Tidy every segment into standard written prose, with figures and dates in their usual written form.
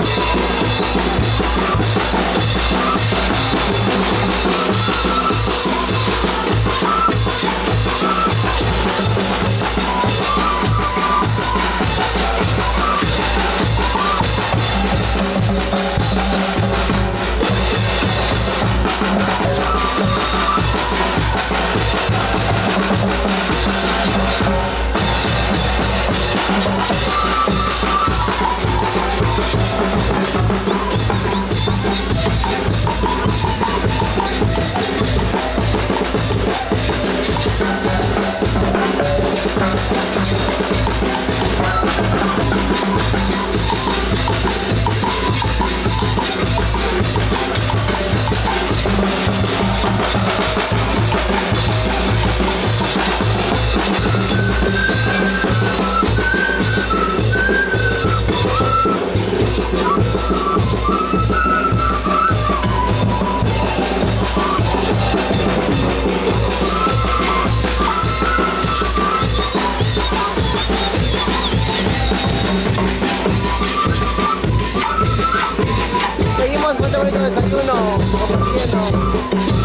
Seguimos con este bonito desayuno, compartiendo.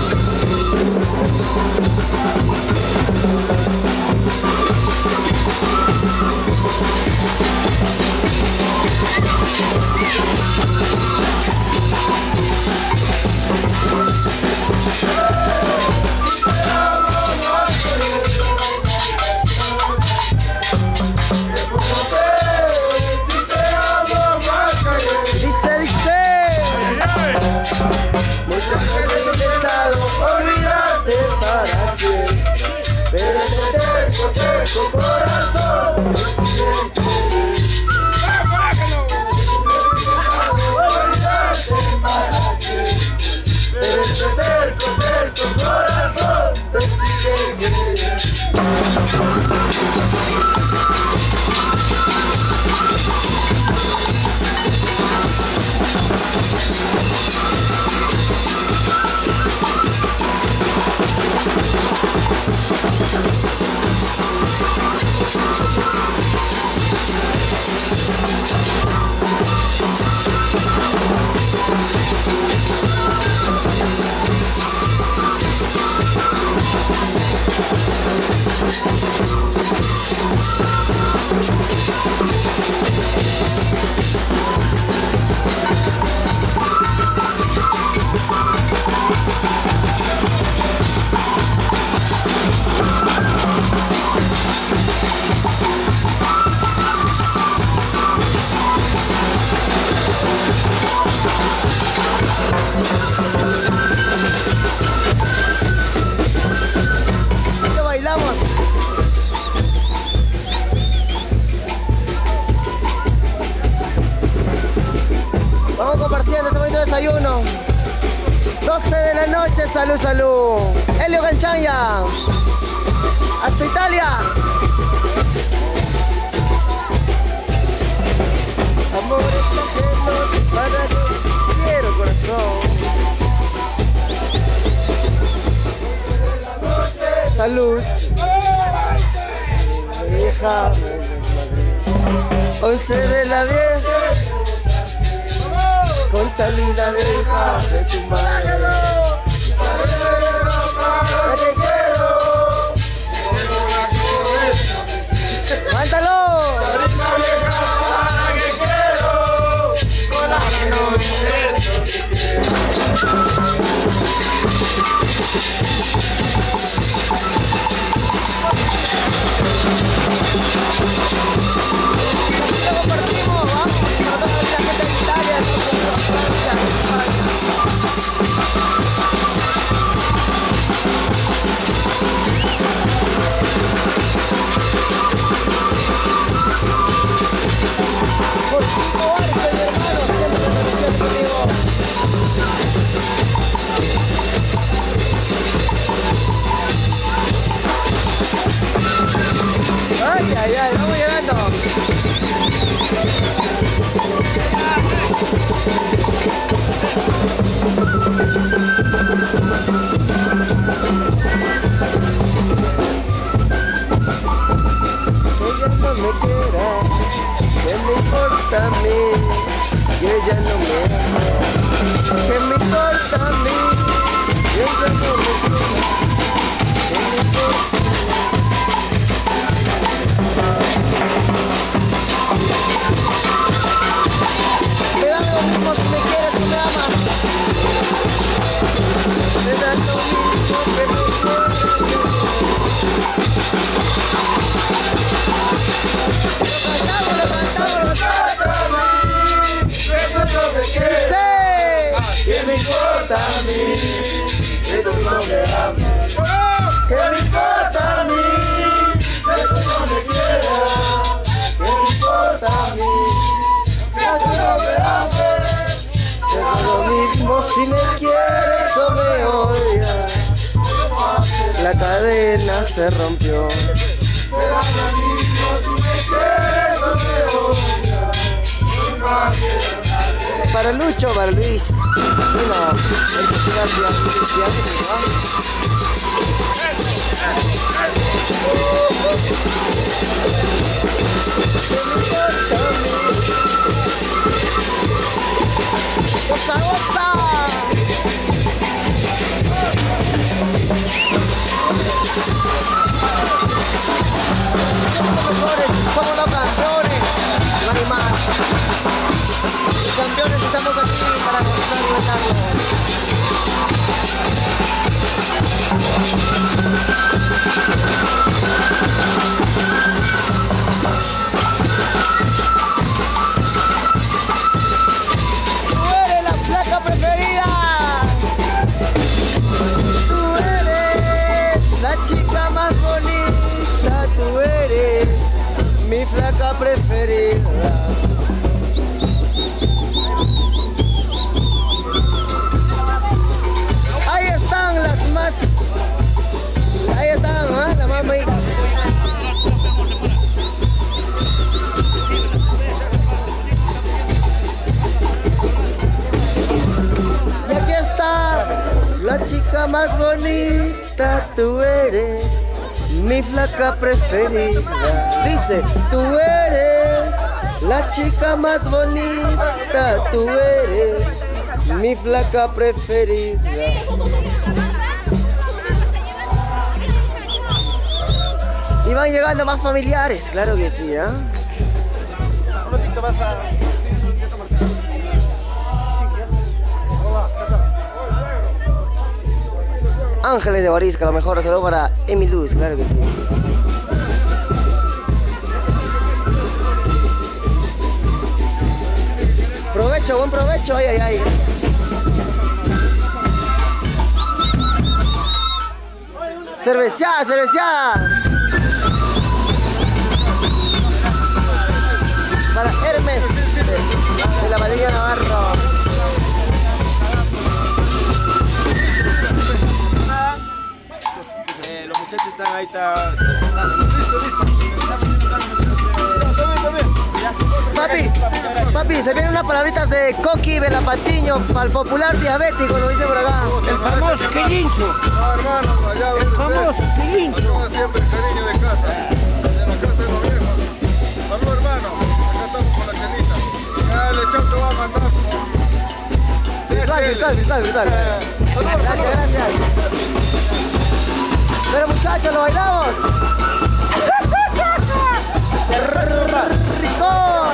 Muchas veces he intentado olvidarte para siempre, pero este terco corazón olvidarte para siempre, pero este terco corazón te sigue queriendo. Vamos compartiendo este bonito desayuno. 12 de la noche, salud, salud. Helio Ganchanya. Hasta Italia. Amores ajenos para que quiero corazón. Salud. Vieja. 11 de la vieja. Contamina de hija de tu madre. Te quiero. ¡Cántalo! Que quiero, con la que no eso que quiero. Compartimos, vamos, para toda la gente de Italia, de Francia. Por 5 horas, mi hermano, siempre conmigo. Ay, ay, ay, vamos llegando. Que ella no me quiera, ¿qué me importa a mí? importa a mí que tú no me ames? ¿Qué me importa a mí que tú no me quieras? ¿Qué me importa a mí que tú no me ames? Es lo mismo si me quieres o me odias. La cadena se rompió. Para Lucho, para Luis. Bueno, el festival ¡Goza, goza! Somos los campeones, no hay más. Los campeones estamos aquí para gozar y gozarlo. Tú eres la flaca preferida. Tú eres la chica más bonita. Tú eres mi flaca preferida. Ahí están las más. Ahí están, ¿eh? La más bonita. Y aquí está la chica más bonita. Tú eres mi flaca preferida. Dice, tú eres la chica más bonita. Tú eres mi flaca preferida. Y van llegando más familiares, claro que sí, ¿eh? Un ratito vas a... Ángeles de Barisca, lo mejor, saludo para Emi Luz, claro que sí. Provecho, buen provecho, ay, ay, ay. Cerveceada, cerveceada. Para Hermes, de la Madrilla Navarro. Los muchachos están ahí, Papi, se vienen unas palabritas de Coqui Velapatiño para el popular diabético, lo dice por acá. El famoso Quilincho. No, hermano, allá donde El famoso Quilincho. saluda siempre el cariño de casa, de la casa de los viejos. Salud, hermano, acá estamos con la chelita. Ya el lechón te va a mandar. Virtual. Gracias. Pero muchachos, ¿lo bailamos? ¡Ricos!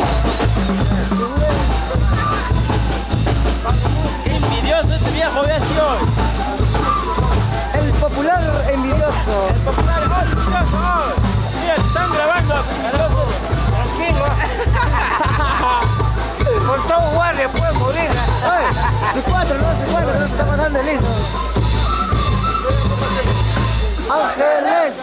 Envidioso este viejo, ve así hoy. El popular envidioso. El popular envidioso hoy. Mira, están grabando. Tranquilo. Con todo guardia puede morir. C4, no se está pasando listo. Ángeles.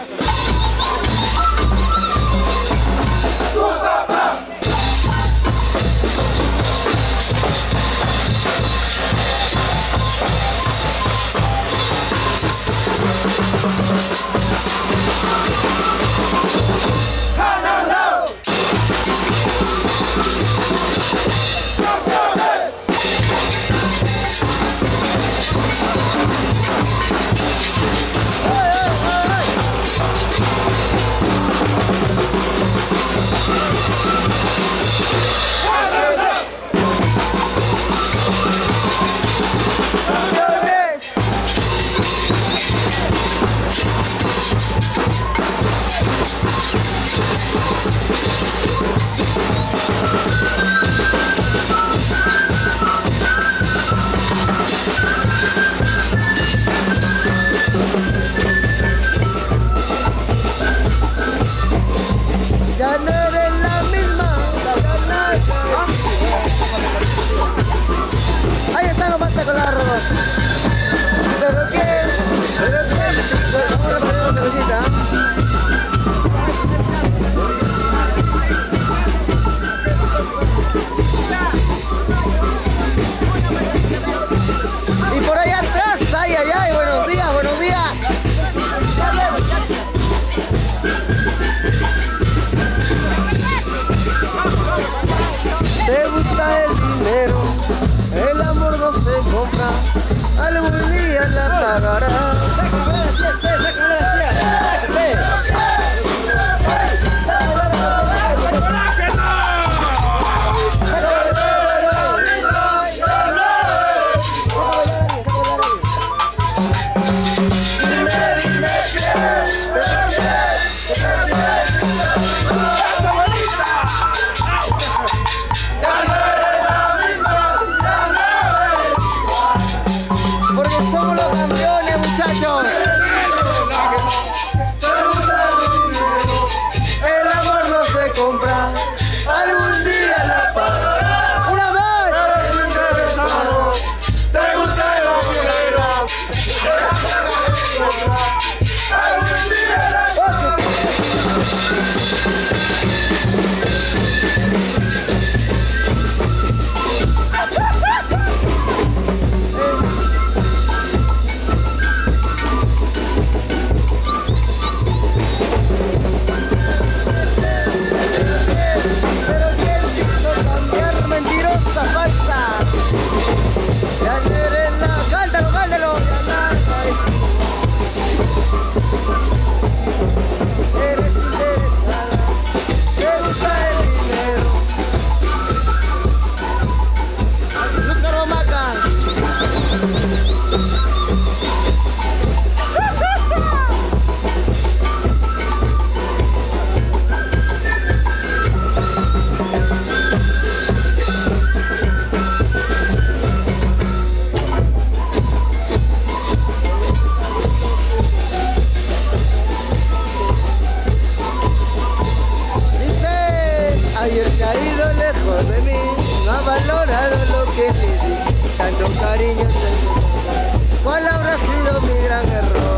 que le di, tanto cariño, ¿cuál habrá sido mi gran error?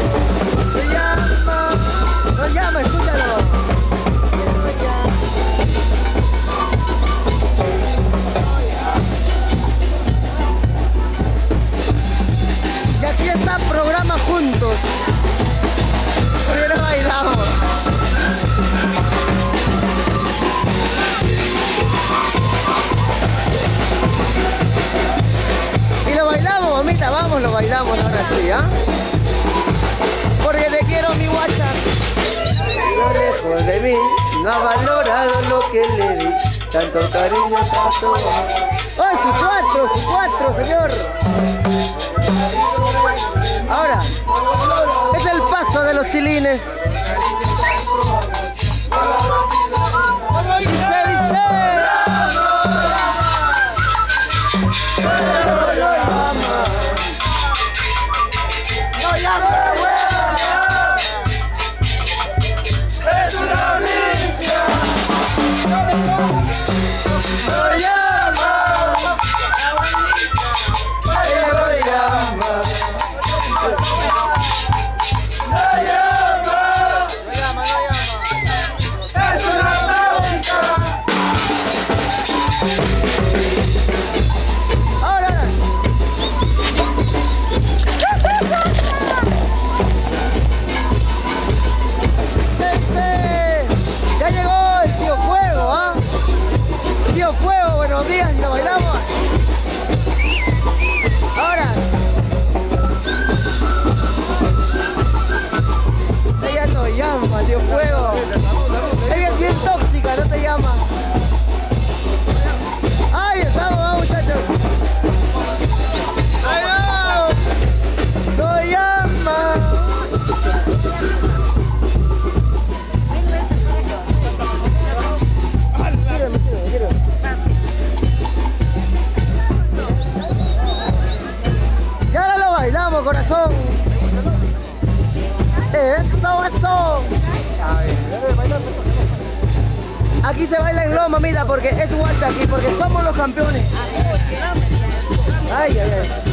No llama, escúchalo. Y aquí está programa juntos. Primero bailamos. Y lo bailamos, mamita, vamos, lo bailamos ahora sí, ¿ah? Porque te quiero, mi guacha. Lo lejos de mí, no ha valorado lo que le di. Tanto cariño, tanto amor. ¡Ay, su cuatro, señor! Ahora, es el paso de los tilines. Dice. Buenos días, y lo bailamos. Ahora. Ella no llama, Tío Fuego. Ella es bien tóxica, no te llama. Ahí estamos, vamos, muchachos. No llama. Y ahora lo bailamos, corazón. Eso. Aquí se baila en globo, mamita, porque es guacha aquí, porque somos los campeones. Ay.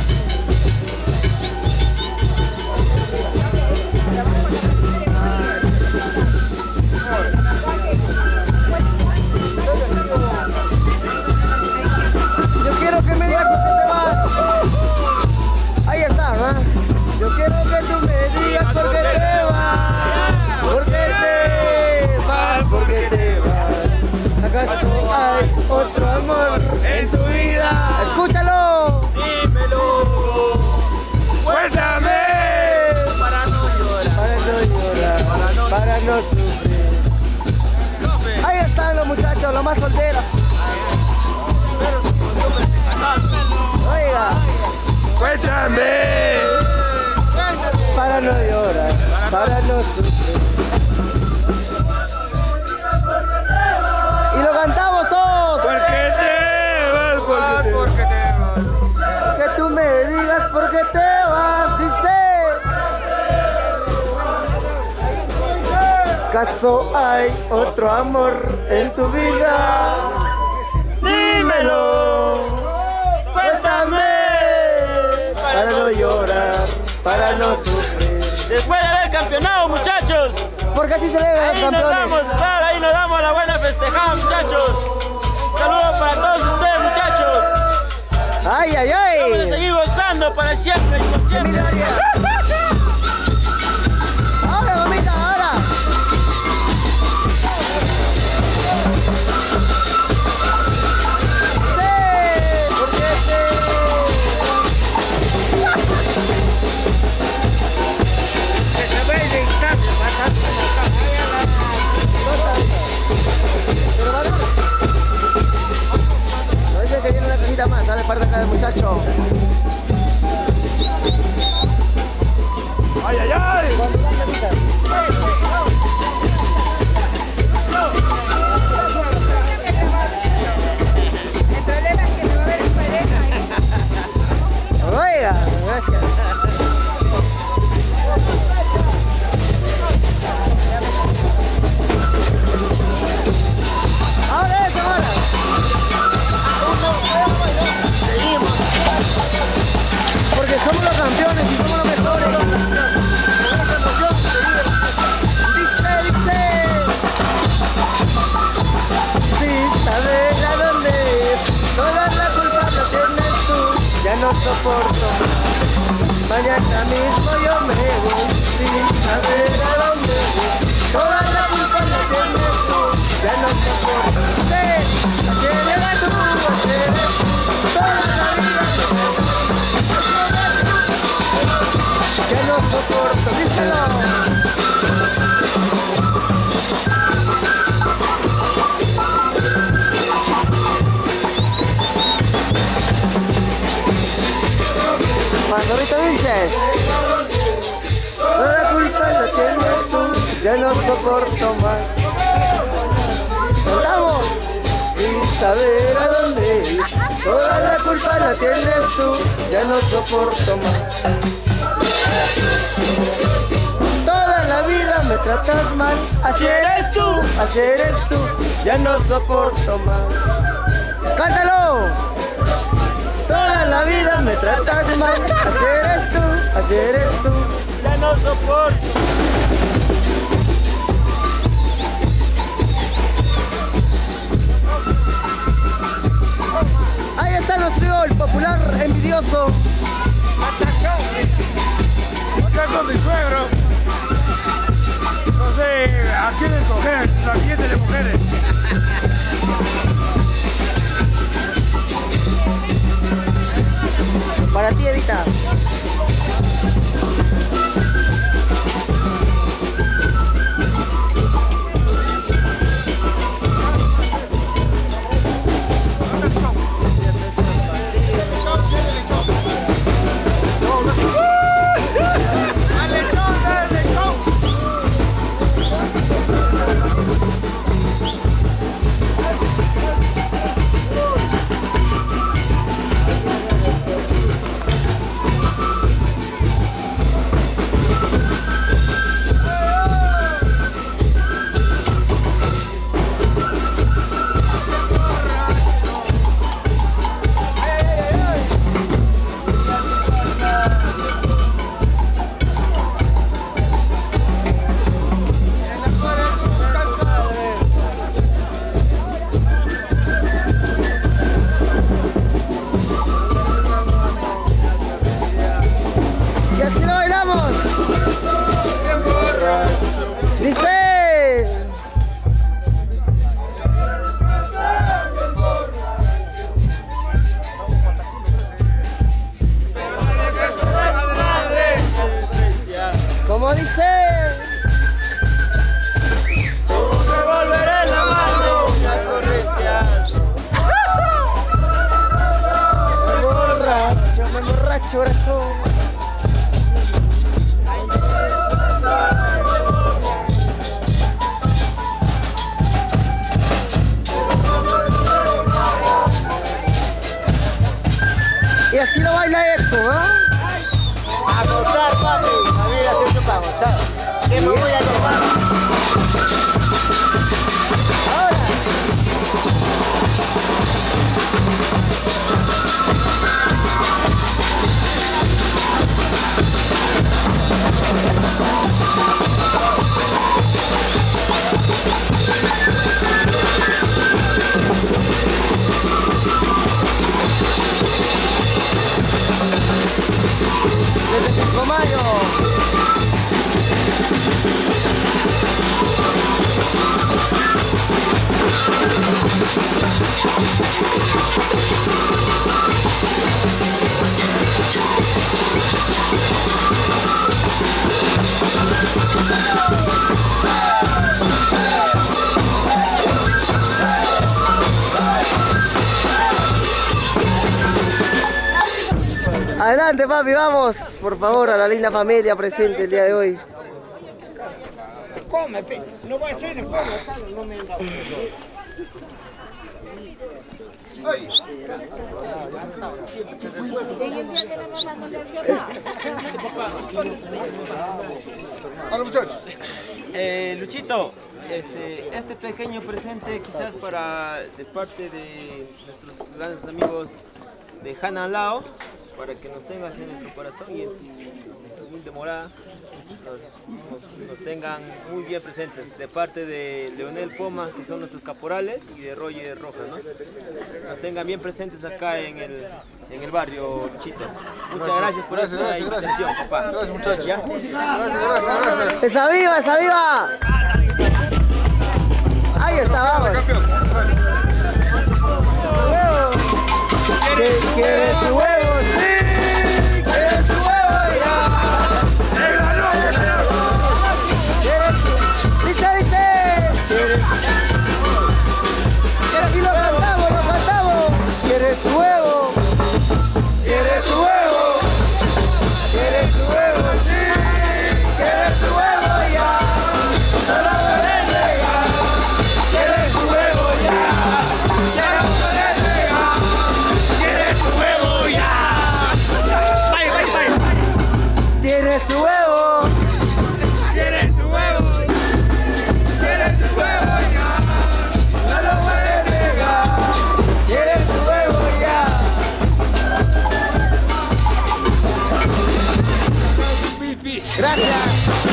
Yo quiero que me digas por qué te vas. Ahí está, ¿no? Yo quiero que tú me digas por qué te vas. ¿Por qué te vas? ¿Por qué te vas? ¿Acaso hay otro amor en tu vida? ¡Escúchalo! Dímelo. Cuéntame. Para no llorar. Para no sufrir. Ahí están los muchachos, los más solteros. Oiga. Cuéntame. Para no llorar, para no sufrir. Y lo cantamos todos. ¿Por qué te vas? ¿Por qué te vas? Que tú me digas por qué te vas, dice. ¿Acaso hay otro amor en tu vida? Dímelo. Cuéntame. Para no llorar, para no sufrir. Después de haber campeonado, muchachos. Porque así se le ven los Ahí nos campeones. damos, claro, ahí nos damos la buena festejada, muchachos. Saludos para todos ustedes, muchachos. Ay. Vamos a seguir gozando para siempre y por siempre. Ahora, mamita, ahora. ¿Por qué no dice que viene una cajita más, sale parte acá del muchacho. ¡Ay! El problema es que me va a ver en pareja. Oiga, gracias. Ahora eso, ahora. Seguimos. no soporto más. Mañana mismo yo me voy sin saber a dónde voy. Toda la culpa la tienes tú, ya no soporto. Ayer era tú, ayer eres tú, toda la vida ya no soporto, díselo. Cuando ahorita dices, toda la culpa la tienes tú, ya no soporto más. Cantamos sin saber a dónde ir. Toda la culpa la tienes tú, ya no soporto más. Toda la vida me tratas mal, así eres tú, ya no soporto más. ¡Cántalo! Toda la vida me tratas mal, así eres tú, Ya no soporto. Ahí está nuestro el popular envidioso. Acá con mi suegro. No sé a quién escoger, a quién de mujeres. Para ti, Evita. Como dice, Me volveré la mano a corretear. me emborracho, corazón. Y así no baila esto, ¿ah? A gozar, papi. La vida se hizo para gozar. ¿Qué me voy a tomar? Ahora. Desde 5 de mayo. Adelante, papi, vamos, por favor, a la linda familia presente el día de hoy. Come, pe. No voy a hacer el pollo, no me han dado. En el día de la mamá no se hacía nada. Hola muchachos. Luchito, este pequeño presente quizás de parte de nuestros grandes amigos de Hanalao, para que nos tengas en nuestro corazón y en tu humilde morada nos tengan muy bien presentes de parte de Leonel Poma, que son nuestros caporales, y de Roger Rojas, ¿no? Nos tengan bien presentes acá en el barrio, Luchito. Muchas gracias por esta invitación, papá. Gracias, muchachos. ¿Ya? Gracias. ¡Esa viva, esa viva! Ahí está, vamos. Campeón. Huevo. ¿Quieres su huevo? Sí. ¿Quieres su huevo? Ya. ¿Quieres su... ¿Viste? ¿Quieres? Y lo cantamos. ¿Quieres su huevo? ¿Quieres su huevo? ¿Quieres su huevo? Sí. ¿Quieres su huevo? Ya. Solo me entrega. ¿Quieres su huevo? Ya. ¿Quieres su huevo? Ya. ¿Quieres su huevo? ¿Quieres su huevo? ¿Quieres su huevo? Ya. No lo voy a entregar. ¿Quieres su huevo? Ya. Gracias.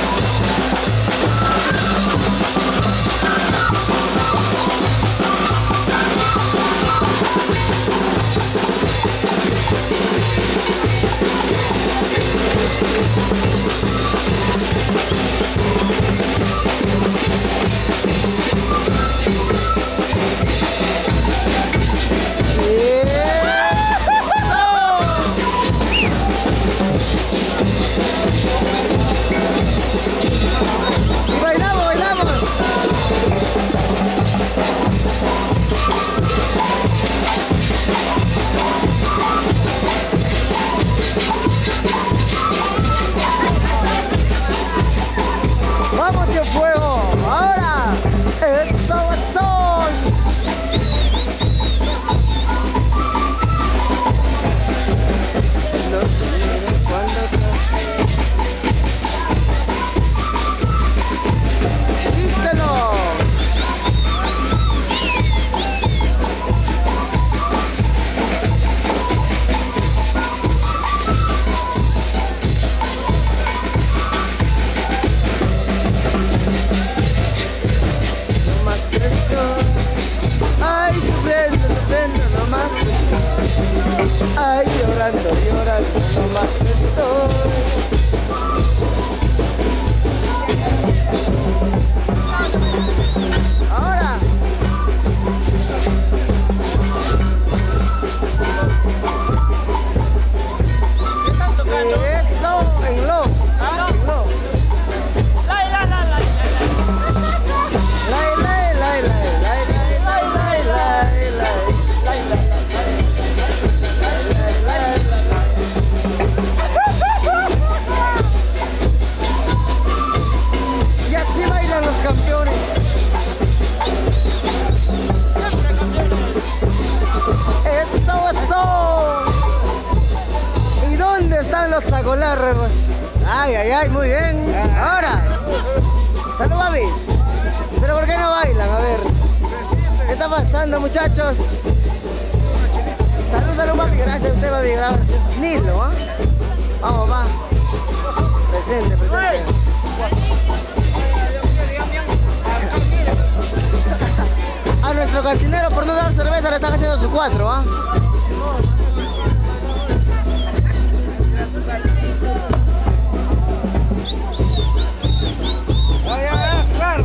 Y bailamos. Vamos de fuego. Ahora. Eso. Díselo. No más esto. Ay, sufriendo, no más esto. Ay, llorando, no más esto. Ahora. ¿Qué están tocando? Eso, en lo. ¿Ah? En lo. Y así bailan los campeones. Siempre campeones. Eso. ¿Y dónde están los sacolargos? Ay, muy bien. Ahora. Salud, papi. ¿Pero por qué no bailan? A ver. ¿Qué está pasando, muchachos? Salud, papi. Gracias a usted, papi. Nilo, ¿ah? Vamos, va. Presente. A nuestro cantinero, por no dar cerveza, le están haciendo su 4, ¿ah? Claro.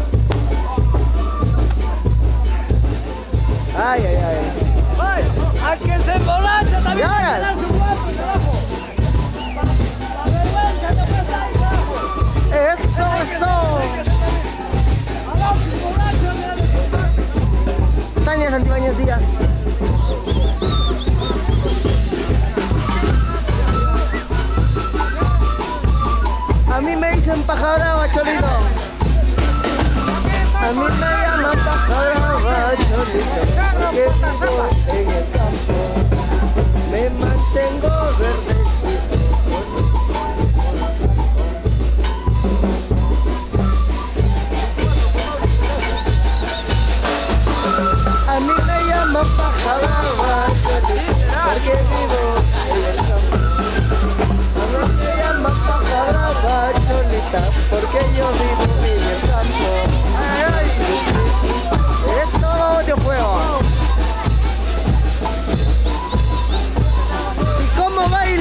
Ay. Al que se emborracha también. ¿Y ahora? le da su guapo, carajo. La vergüenza no pasa ahí, carajo. Eso. A los borrachos le dan su guapo. Tania Santibáñez Díaz.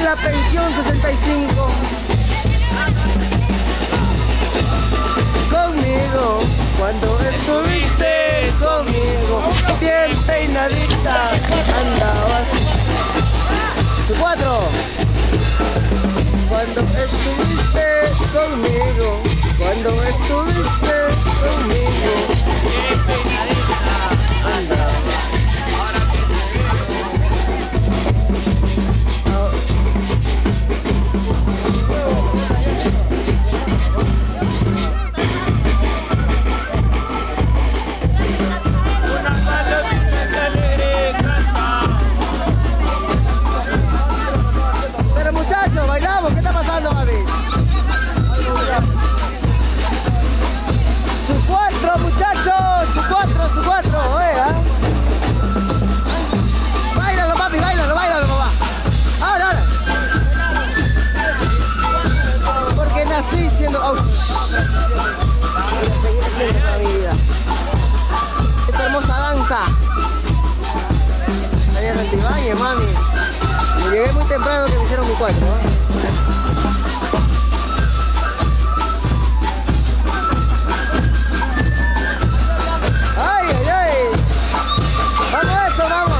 la pensión 65. Conmigo, cuando estuviste conmigo, bien peinadita andabas. Su 4. Cuando estuviste conmigo, cuando estuviste conmigo, bien peinadita andabas. Pero muchachos, bailamos, ¿qué está pasando, mami? Sus 4, muchachos, sus 4, oiga. Báilalo, papi, báilalo, papá. Ahora. Porque nací siendo esta hermosa danza. Allá en Santibáñez, mami. Me llegué muy temprano que me hicieron mi 4, ¡Ay, ay, ay! ¡Vamos a esto, vamos!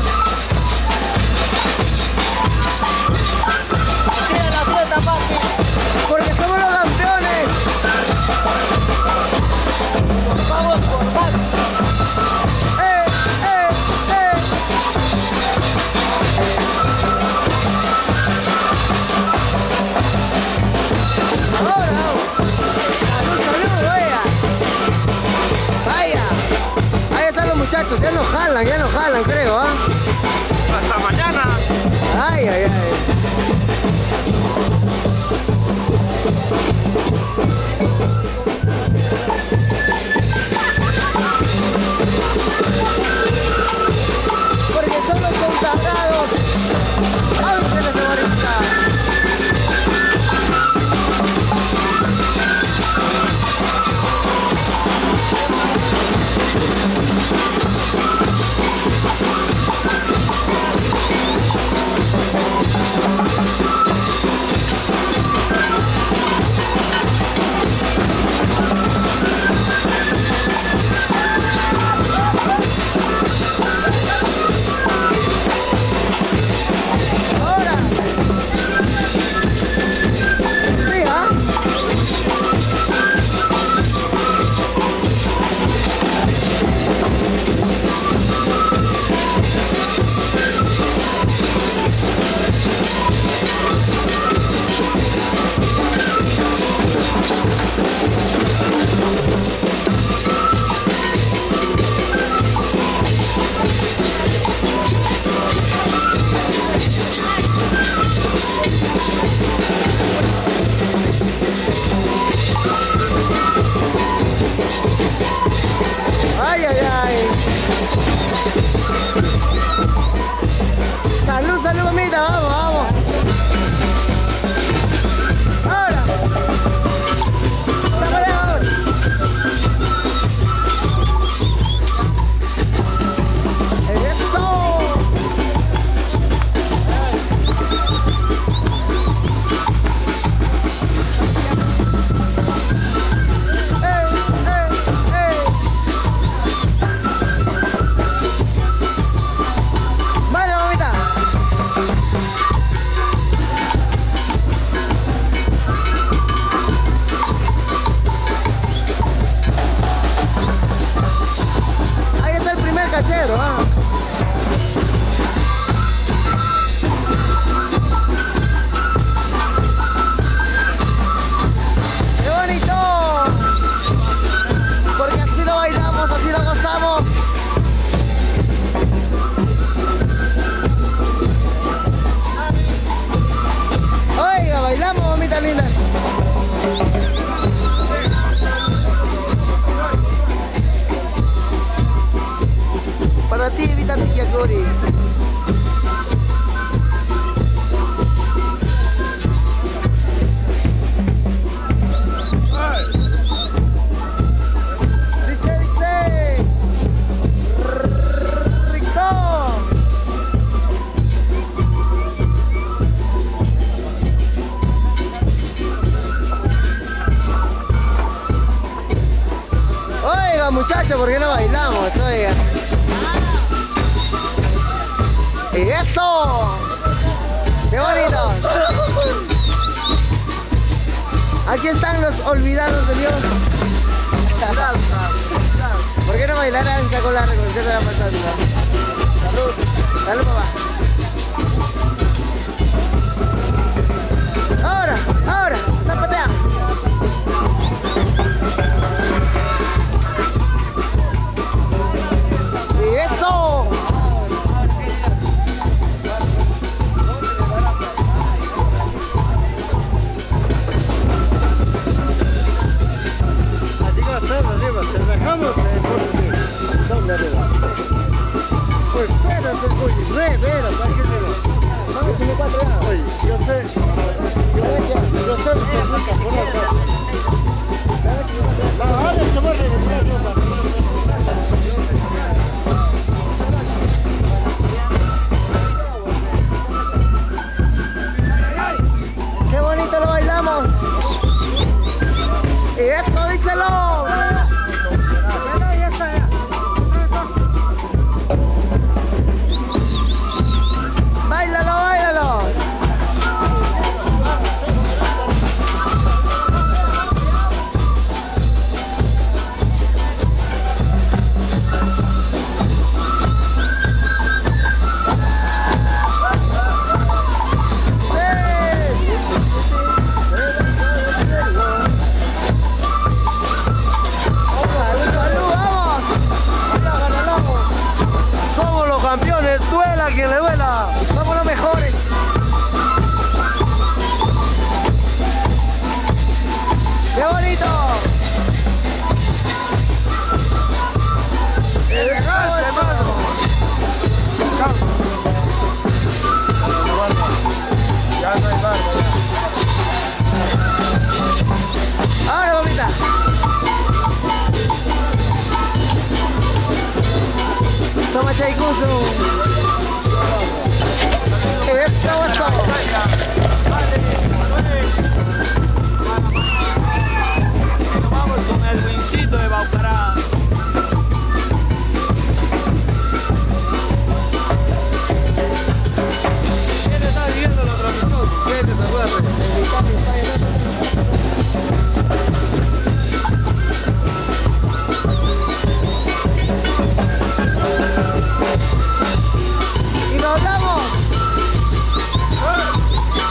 ¡Sigue la fiesta, papi! ¡Porque somos los campeones! ¡Vamos por más! Muchachos, ya nos jalan, creo, ¿ah? Hasta mañana. Ay, ay, ay. Porque son los consagrados. ¡Ángeles de Barista! ¡Eso! ¡Qué bonito! Aquí están los olvidados de Dios. ¿Por qué no bailarán saco largo? ¿Qué te va pasando? Salud. Salud, papá. Ahora, zapatea. Y eso. Arriba, te dejamos ¿dónde arriba? Pues espérate, oye, espera, tranquilo. ¿Vamos? ¿Tiene 4 años? Oye, yo sé lo que es nunca por acá. Ahora se va a reventar, ¡Qué bonito lo bailamos! ¡Y eso, díselo! ¡Báilalo, báilalo! Campeones, duela quien le duela. Somos los mejores. ¡Qué bonito! ¡Elegante, hermano! Ya no hay barba, ya. Ahora, mamita. Toma Chaikusu. Eso. Vamos con el wincito de Baucará. ¿Quién está viviendo la transmisión? ¿Quién te acuerdas? Y nos vamos.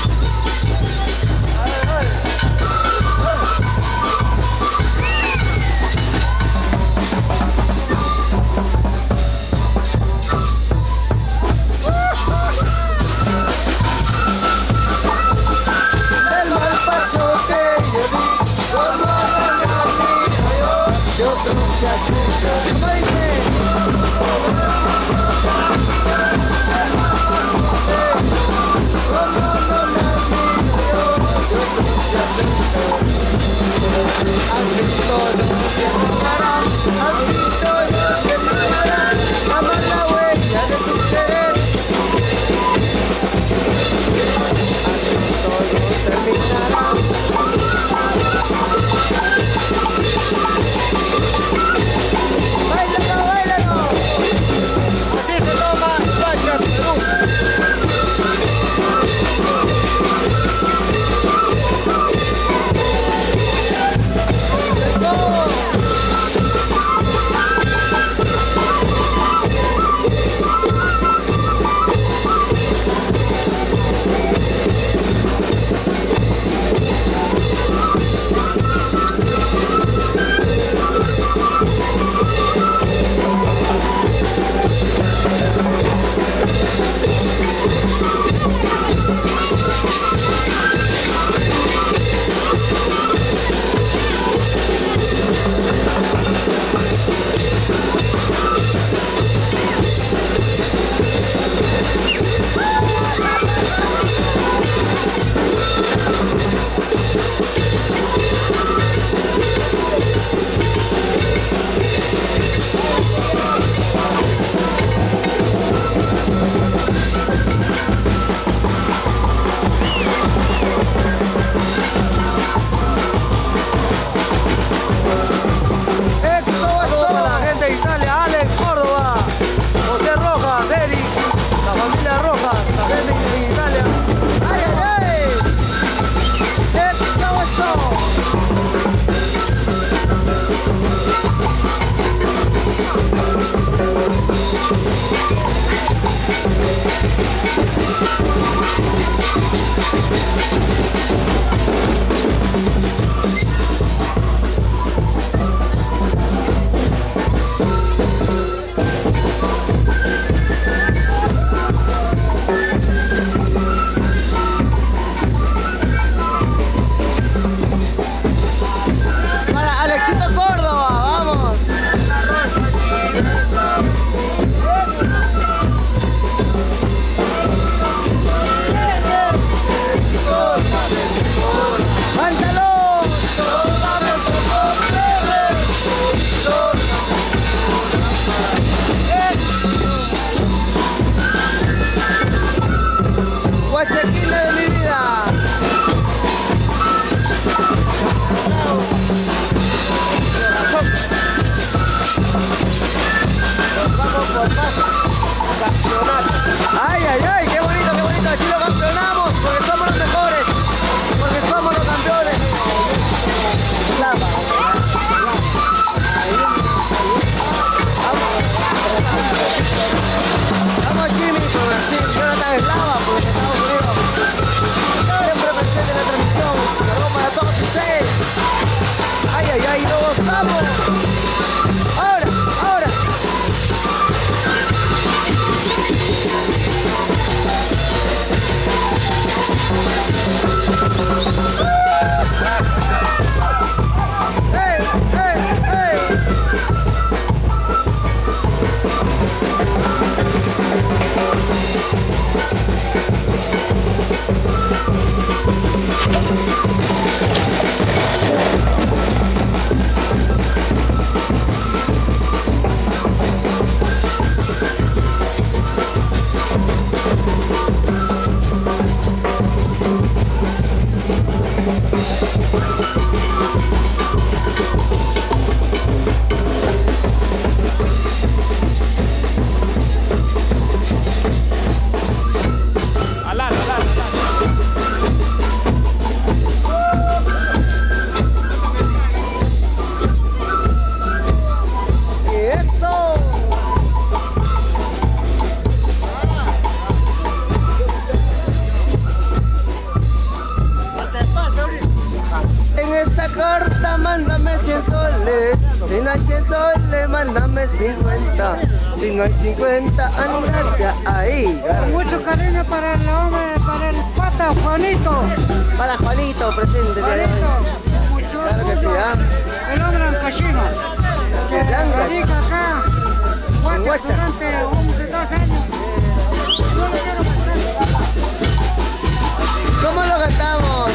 mándame 100 soles. Si no hay 100 soles, mándame 50. Si no hay 50, andate ahí. Mucho cariño para el hombre, para el pata Juanito. Para Juanito, presente. Juanito, mucho Claro que sí, orgullo. ¿ah? El hombre Ancashima, que radica acá, Huacha, durante 11, 2 años. Yo le quiero bastante. ¿Cómo lo cantamos?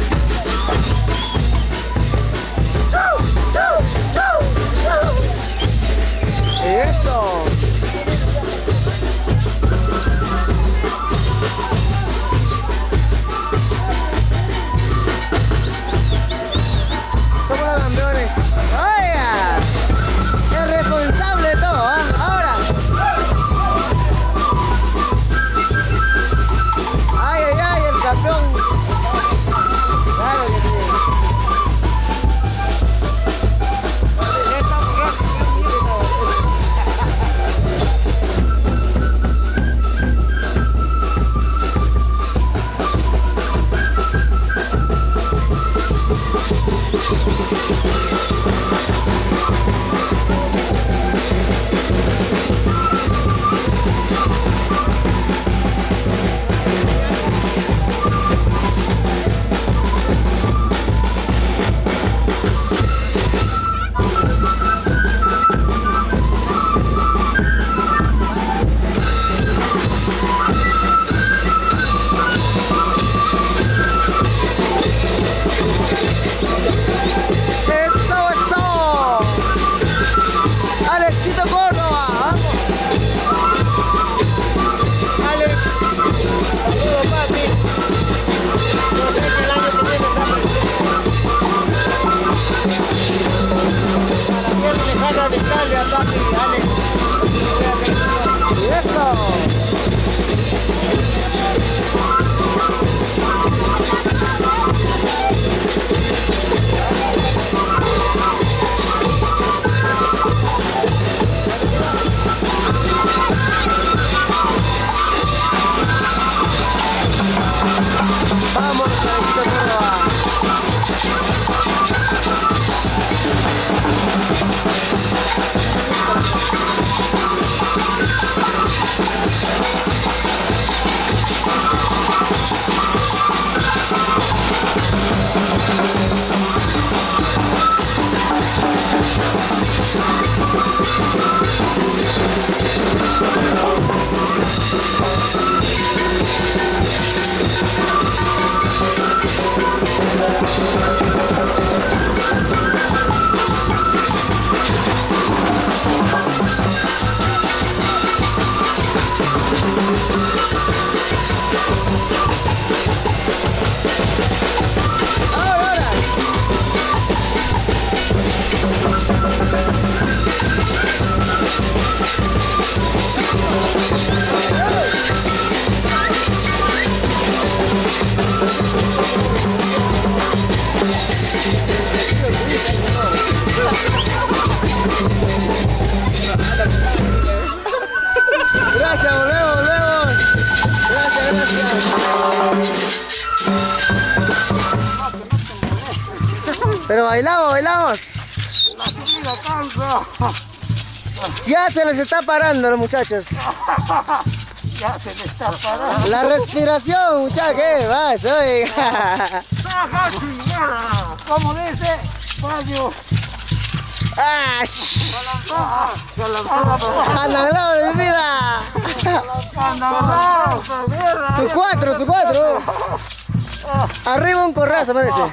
Eso. Somos los campeones. Oiga, el responsable de todo, ¿ah? Ahora. Ay, ay, ay, el campeón. Claro que sí. Vamos, Alexito Córdoba. Gracias, volvemos. Gracias. Pero bailamos. Ya se les está parando los muchachos. Ya se me está parando. La respiración, muchachos, ¿qué vas? Oiga. ¿Cómo dice? Fabio. ¡Anagrado de mi vida! Su cuatro. Arriba un corrazo, parece.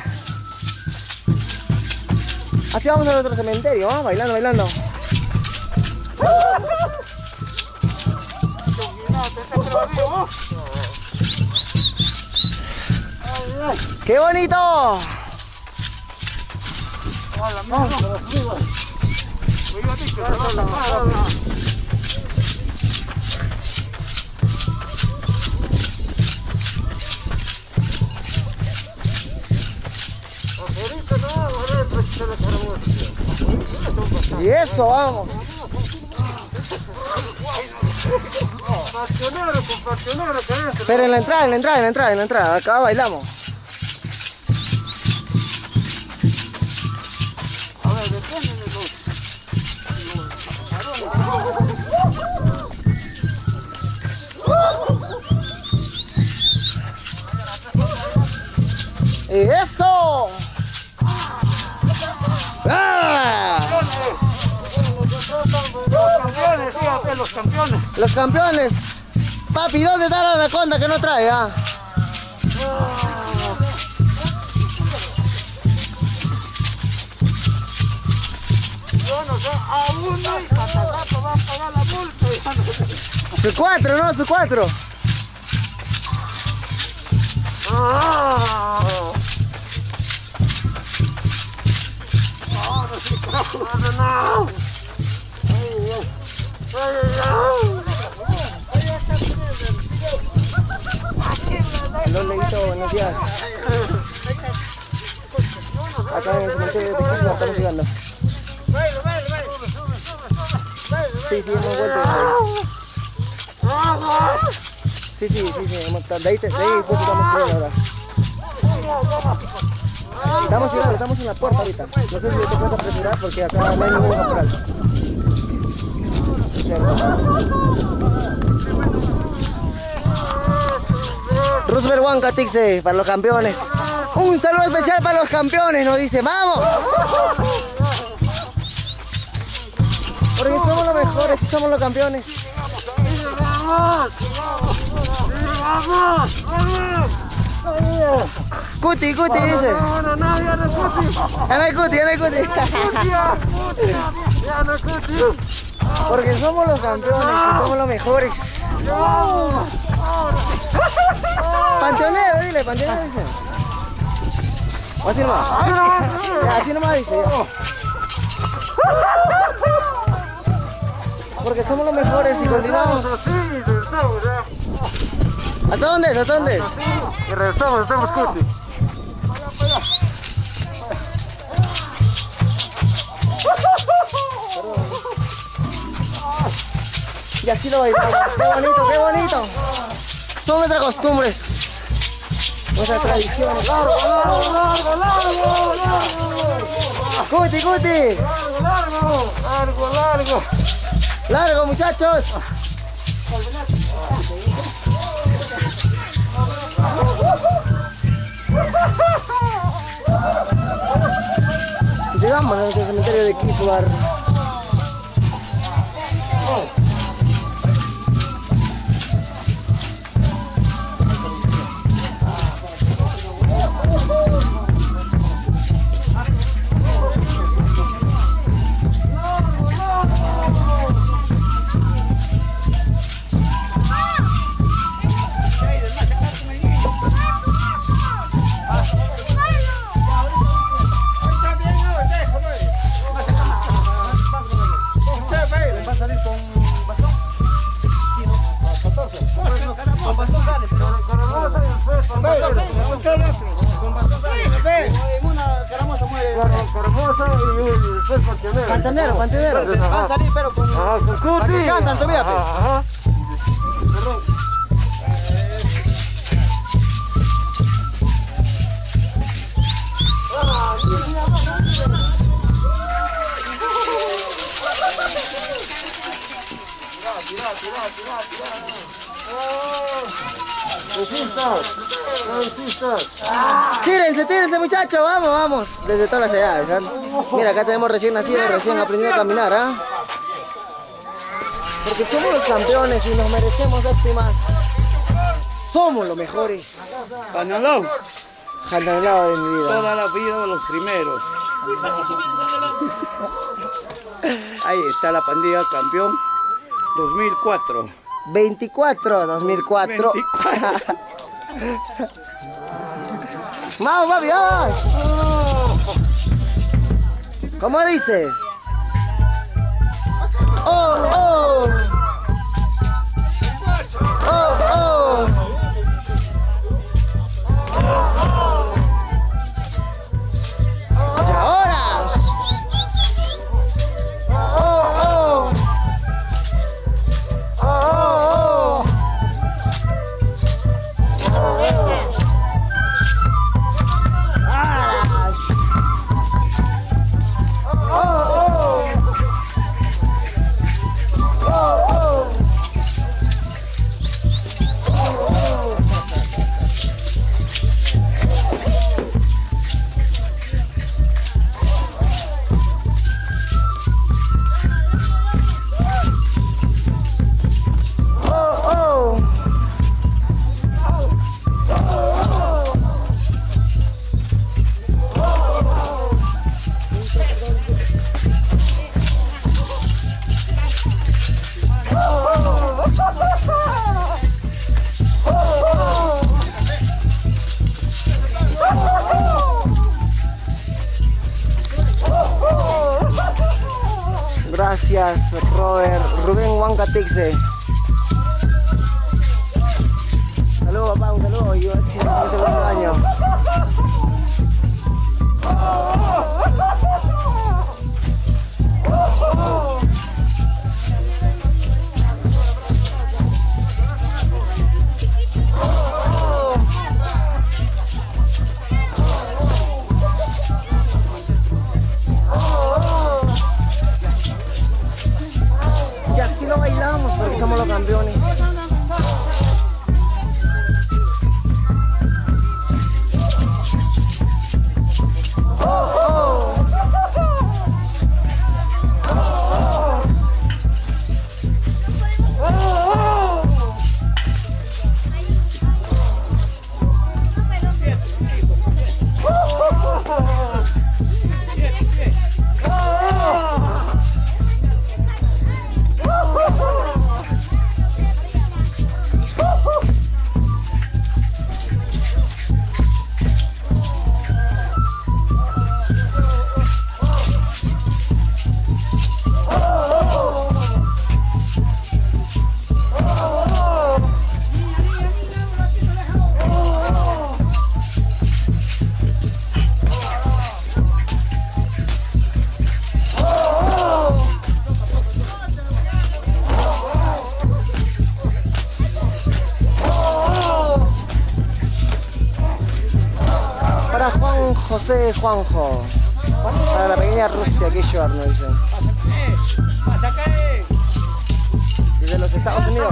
Así vamos al otro cementerio, ¿ah? Bailando. ¡Qué bonito! Y eso, vamos. Pero en la entrada, acá bailamos. ¡Eso! ¡Ah! Los campeones, fíjate, los campeones. Los campeones. Papi, ¿dónde está la anaconda que no trae? Ah? Yo no sé, a uno y Catarato va a pagar la multa. Su 4, ¿no? Su 4. Los leíto, buenos días. Acá en el cementerio de Tequila estamos llegando. Sí, hemos vuelto. Sí, hemos estado. De ahí pues estamos llegando ahora. Estamos en la puerta ahorita. No sé si te puedes apresurar porque acá no hay ningún caporal. Roosevelt Huanca Tixe para los campeones. Un saludo especial para los campeones, nos dice, ¡vamos! Porque somos los mejores, somos los campeones. Cuti, dice. Ya no hay cuti. Porque somos los campeones, somos los mejores. Panteonero, dile, panteonero dice. O así nomás. Ya, así nomás dice. Ya. Porque somos los mejores y continuamos. ¿Hasta dónde? ¿Hasta dónde? Y regresamos, estamos Cuti. Y así lo bailamos. ¡Qué bonito! Son nuestras costumbres, nuestras tradiciones. ¡Largo! ¡Cuti! ¡Largo, muchachos! Llegamos al cementerio de Quisbar. Pantanero. Van a salir pero con Cuti. Cantan todavía. Tírense muchachos, vamos, desde todas las edades, ¿eh? Mira, acá tenemos recién nacidos, recién aprendido a caminar, ¿ah? Porque somos los campeones y nos merecemos esto y más. Somos los mejores. Jañalao Jañalao de mi vida. toda la vida de los primeros. Ahí está la pandilla campeón 2004. 2004. Vamos, papi, vamos. ¿Cómo dice? Oh. Y ahora. Oh. gracias Robert, Rubén Huancatixe. Saludos papá, un saludo, yo en el segundo año. Y así lo bailamos porque somos los campeones. Para Juan José Juanjo, para la pequeña Rusia, que yo no dice. Desde los Estados Unidos.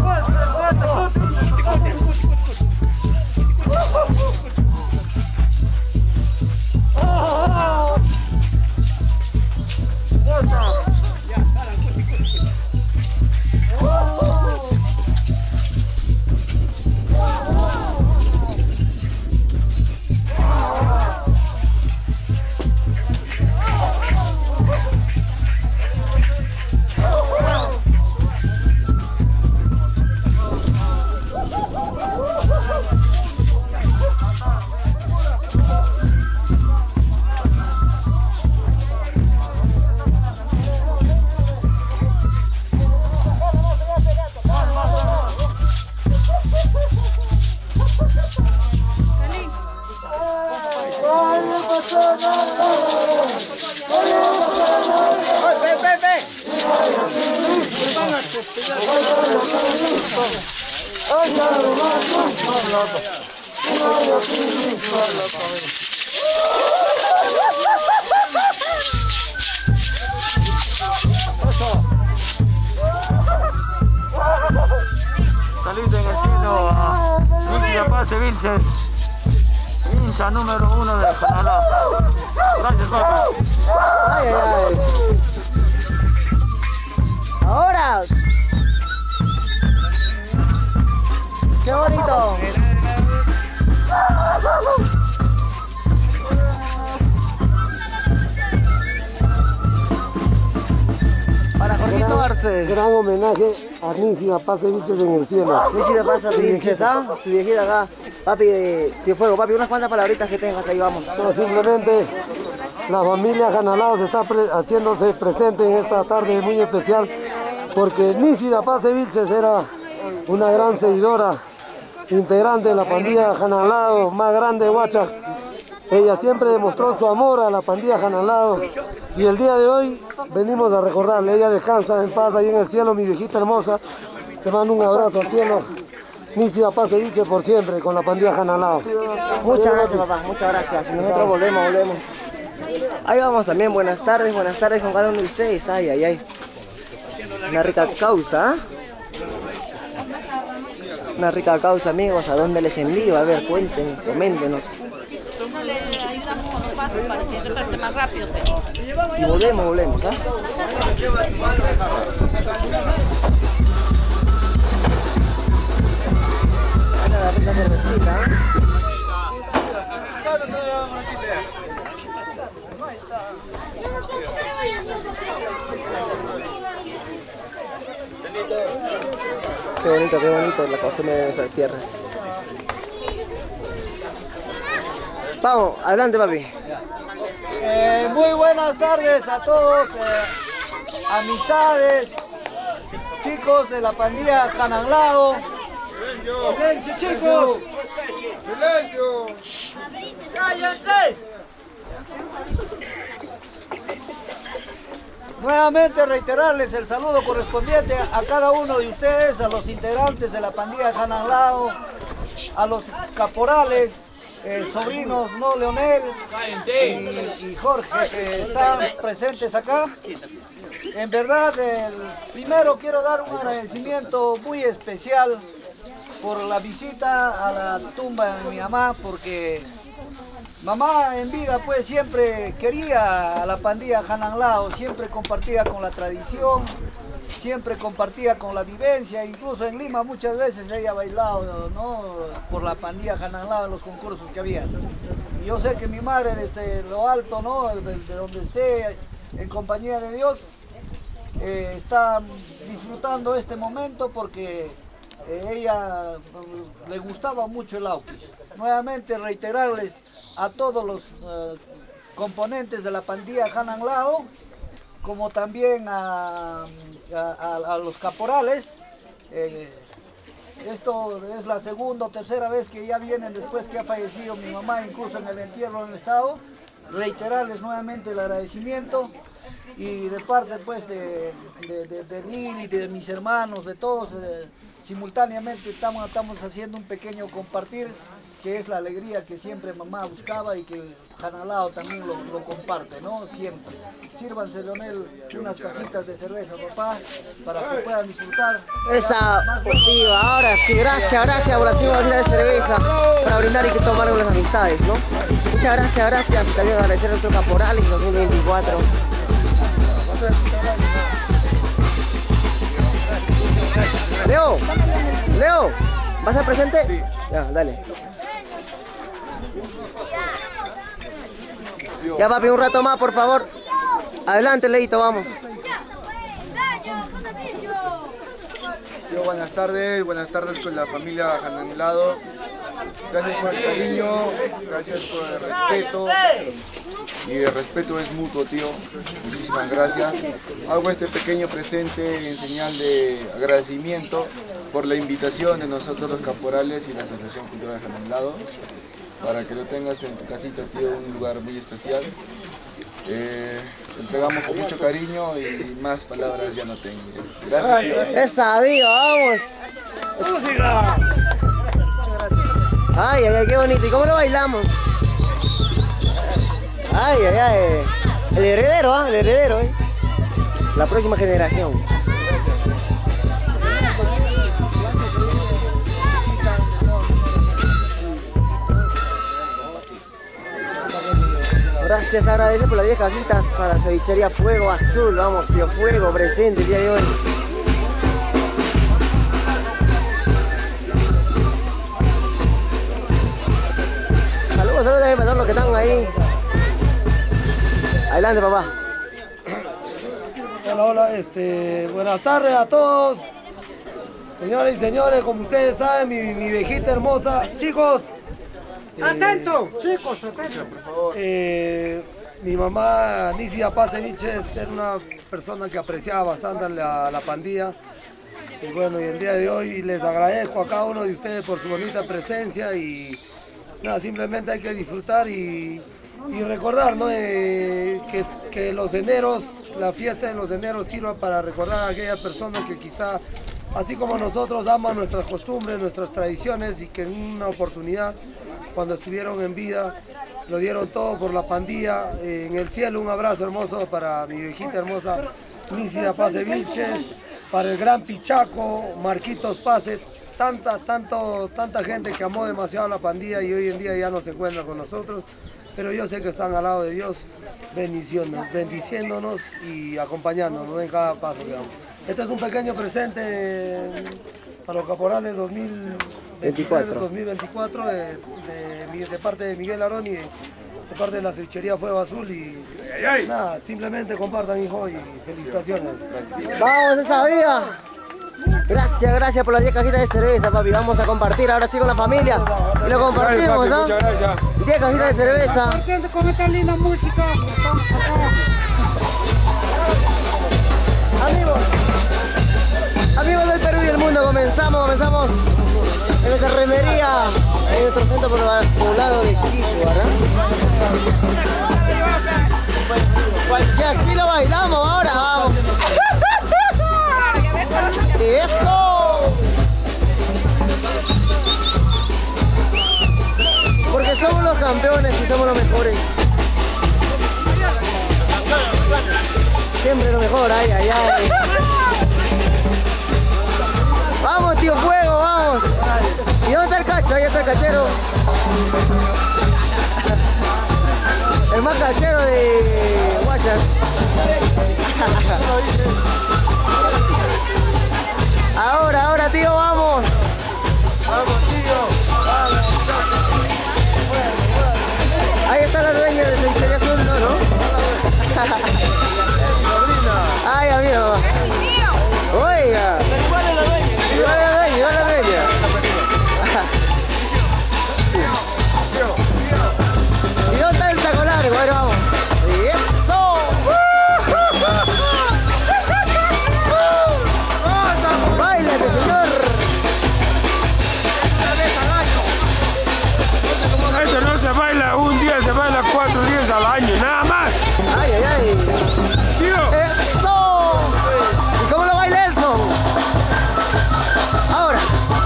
Saliste en el cielo a Nícida Paz Vilches, hincha número 1 de Janalao. Gracias, papi. Ay, ay, ay. Ahora. Qué bonito. Para Jorgito Arce. Gran homenaje a Nícida Paz Vilches en el cielo. Nícida Paz Vilches, ¿ah? Su viejita acá. Papi de fuego, papi, unas cuantas palabritas que tengas, ahí vamos. No, simplemente la familia Janalao está haciéndose presente en esta tarde muy especial porque Nícida Paz Vilches era una gran seguidora, integrante de la pandilla Janalao más grande de Huacha. Ella siempre demostró su amor a la pandilla Janalao y el día de hoy venimos a recordarle. Ella descansa en paz ahí en el cielo, mi viejita hermosa. Te mando un abrazo al cielo. Nícida Paz Vilches por siempre con la pandilla Janalao. Muchas gracias, papá, muchas gracias. Nosotros volvemos. Ahí vamos también, buenas tardes con cada uno de ustedes. Ay, ay, ay. Una rica causa, ¿eh? Una rica causa, amigos. ¿A dónde les envío? A ver, cuenten, coméntenos. No le ayudamos con los pasos para que reparte más rápido, pero... Y volvemos, ¿ah? La rica cervecita, ¿eh? Qué bonito la costumbre de nuestra tierra. Vamos, adelante papi. Muy buenas tardes a todos. amistades, chicos de la pandilla Jananglado. ¡Silencio, chicos! ¡Silencio! ¡Cállense! Nuevamente reiterarles el saludo correspondiente a cada uno de ustedes, a los integrantes de la pandilla Jananglado, a los caporales, sobrinos, ¿no? Leonel y Jorge, que están presentes acá. En verdad, primero quiero dar un agradecimiento muy especial por la visita a la tumba de mi mamá, porque mamá en vida pues siempre quería a la pandilla Jananglado, siempre compartía con la tradición, siempre compartía con la vivencia, incluso en Lima muchas veces ella ha bailado, ¿no? Por la pandilla Jananglado en los concursos que había. Y yo sé que mi madre desde lo alto, ¿no? de donde esté en compañía de Dios, está disfrutando este momento porque ella le gustaba mucho el auque. Nuevamente reiterarles a todos los componentes de la pandilla Jananglado, como también a los caporales. Esto es la segunda o tercera vez que ya vienen después que ha fallecido mi mamá, incluso en el entierro en el estado. Reiterarles nuevamente el agradecimiento, y de parte pues de Lili, de mis hermanos, de todos, simultáneamente estamos haciendo un pequeño compartir, que es la alegría que siempre mamá buscaba y que Jananglado también lo comparte, ¿no? Siempre. Sírvanse, Leonel, unas cajitas de cerveza, papá, para que puedan disfrutar. Esa positiva, ahora sí, gracias por la de cerveza, para brindar y que tomar con las amistades, ¿no? Muchas gracias, y también agradecer a nuestro caporal en 2024. Leo, ¿vas a ser presente? Sí. Ya, dale. Ya papi, un rato más, por favor. Adelante, Leito, vamos. Buenas tardes con la familia Jananglado. Gracias por el cariño, gracias por el respeto. Y el respeto es mutuo, tío. Muchísimas gracias. Hago este pequeño presente en señal de agradecimiento por la invitación de nosotros los caporales y la Asociación Cultural de Jananglado, para que lo tengas en tu casita, tío, un lugar muy especial. Te entregamos con mucho cariño y más palabras ya no tengo. Gracias, tío. Esa viva, vamos. ¡Música! Ay, qué bonito. ¿Y cómo lo bailamos? Ay. El heredero, La próxima generación. Gracias, agradecer por las 10 cajitas a la cevichería Fuego Azul. Vamos, tío, Fuego presente el día de hoy. Saludos también para todos los que están ahí. Adelante, papá. Hola, buenas tardes a todos. Señores y señores, como ustedes saben, mi viejita hermosa. Chicos, ¡atento! Chicos, atento. Por favor. Mi mamá, Nícida Paz Vilches, era una persona que apreciaba bastante a la pandilla. Y bueno, y el día de hoy les agradezco a cada uno de ustedes por su bonita presencia, y nada, simplemente hay que disfrutar y recordar, ¿no? Que los eneros, la fiesta de los eneros sirva para recordar a aquellas personas que quizá, así como nosotros, aman nuestras costumbres, nuestras tradiciones, y que en una oportunidad, cuando estuvieron en vida, lo dieron todo por la pandilla. En el cielo, un abrazo hermoso para mi viejita hermosa Nícida Paz de Vilches, para el gran Pichaco, Marquitos Pase, tanta gente que amó demasiado la pandilla y hoy en día ya no se encuentra con nosotros, pero yo sé que están al lado de Dios, bendiciéndonos y acompañándonos en cada paso que damos. Este es un pequeño presente para los caporales 2024 de parte de Miguel Arón y de parte de la cevichería Fuego Azul, y nada, simplemente compartan, hijo, y felicitaciones. Vamos, esa viva. Gracias por las 10 cajitas de cerveza, papi. Vamos a compartir ahora sí con la familia. Y lo compartimos, ¿no? Muchas gracias. 10 cajitas de cerveza. Compartiendo con esta linda música. Estamos acá. Amigos del Perú y el mundo, comenzamos en nuestra remería, en nuestro centro poblado de Quisco, ¿verdad? Y así lo bailamos ahora, vamos. ¡Eso! Porque somos los campeones y somos los mejores. Siempre lo mejor, ay, ay, ay. Vamos, tío Fuego, vamos. ¿Y dónde está el cacho? Ahí está el cachero. El más cachero de Huachar. Ahora, tío, vamos. Vamos, tío. Vamos, muchachos. Ahí está la dueña de Cevichería Azul, ¿no? Ay, amigo. Oiga. ¿Cuál es la dueña? Igual la dueña. ¿Y dónde está el saco largo? Bueno, vamos. ¡Y eso! ¡Báilate, señor! Esto no se baila un día, se baila 4 días al año, nada más. ¡Ay, ay, ay! Tío. ¡Eso! ¿Y cómo lo baila Elfo? Ahora.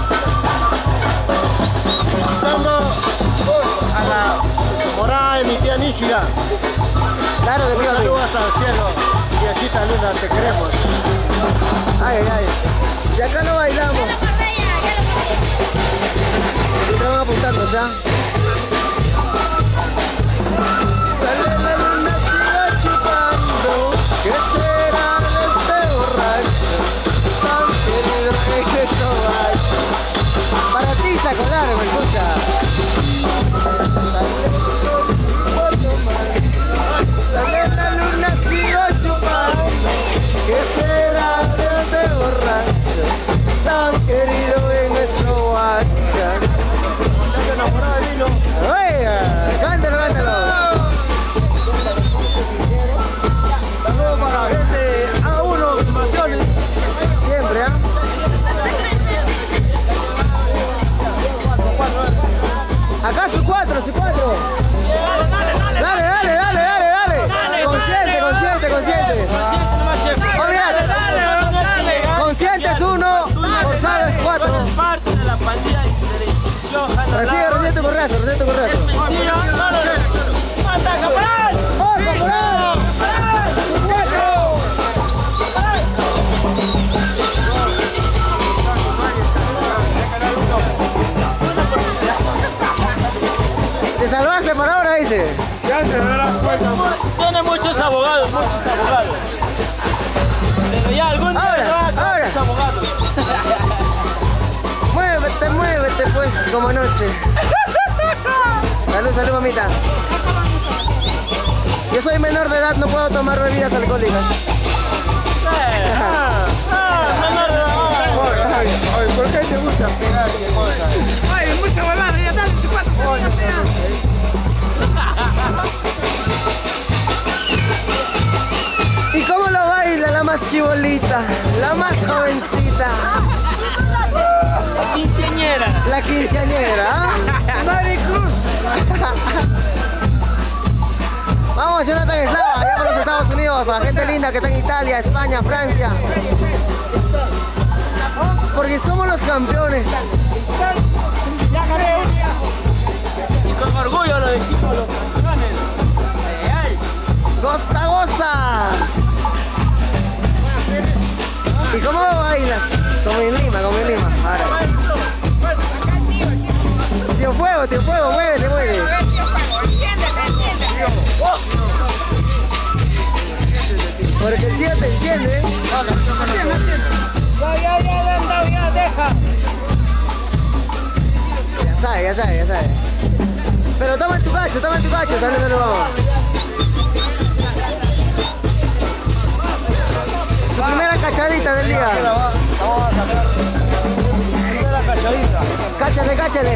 Visitando a la morada de mi tía Nísida. Claro que sí, Un amigo. saludo hasta el cielo. Tiecita linda, te queremos. Ay, ay, ay. Y acá no bailamos. Estamos apuntando, ¿ya? Sale la luna, siga chupando. ¿Qué será de este borracho? Tan querido que esto vaya. Para ti, saco largo, escucha. Sale la luna, sigo chupando. ¿Qué será de este borracho? Tan querido en nuestro guacha. Oiga, cántalo. Saludos para la gente A1 Filmaciones. Siempre, ¿ah? Acá su 4. Dale. Consciente. Consciente es 1, Gonzalo es 4. Parte de la pandilla de la institución. Recibe tu correo. ¡Mata, caporal! ¡Oh, caporal! Te salvaste por ahora, dice. Ya se dará cuenta. Tiene muchos abogados. Pero ya algún día Ahora. le van a acabar los abogados. Muévete pues, como anoche. Salud, mamita. Yo soy menor de edad, no puedo tomar bebidas alcohólicas. Menor de edad. Oye, ¿por qué te gusta pegar qué cosa? Ay, mucha huevada, ya dale, ¿Y cómo lo baila la más chibolita? La más jovencita. Quinceañera. La quinceañera, ¿ah? Maricruz. Vamos, Jonathan Eslava, allá por los Estados Unidos, para la gente linda que está en Italia, España, Francia. Porque somos los campeones. Y con orgullo lo decimos los campeones. ¡Goza! ¿Y cómo bailas? Como en Lima. Ahora. Tío Fuego, muévete. Porque el tío te entiende. Ya, deja. Ya sabe. Pero toma tu cacho, dale, vamos. Su primera cachadita del día. Vamos a sacar primera cachadita. Cáchale.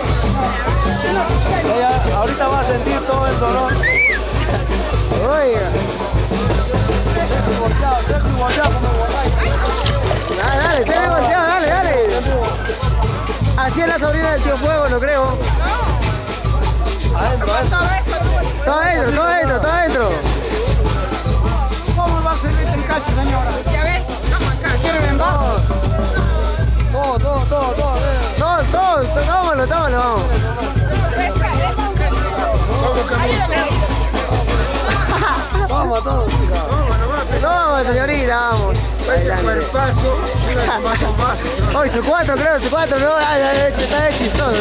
Ella ahorita va a sentir todo el dolor. Oiga. Seco y Dale, se ve volteado, dale, dale. Así es la sobrina del tío Fuego, no creo. Adentro, adentro. Todo adentro, todo adentro, todo adentro. ¿Cómo va a servir el cacho, señora? Ya ves, vamos acá. ¿Quiere vendar? Todo. Tómalo, vamos. ¿Cómo que mucho? Vamos todos, hija. Vamos, señorita, vamos. Ese cuerpazo, mira el más. Hoy su 4, creo, su 4, no, está de chistoso,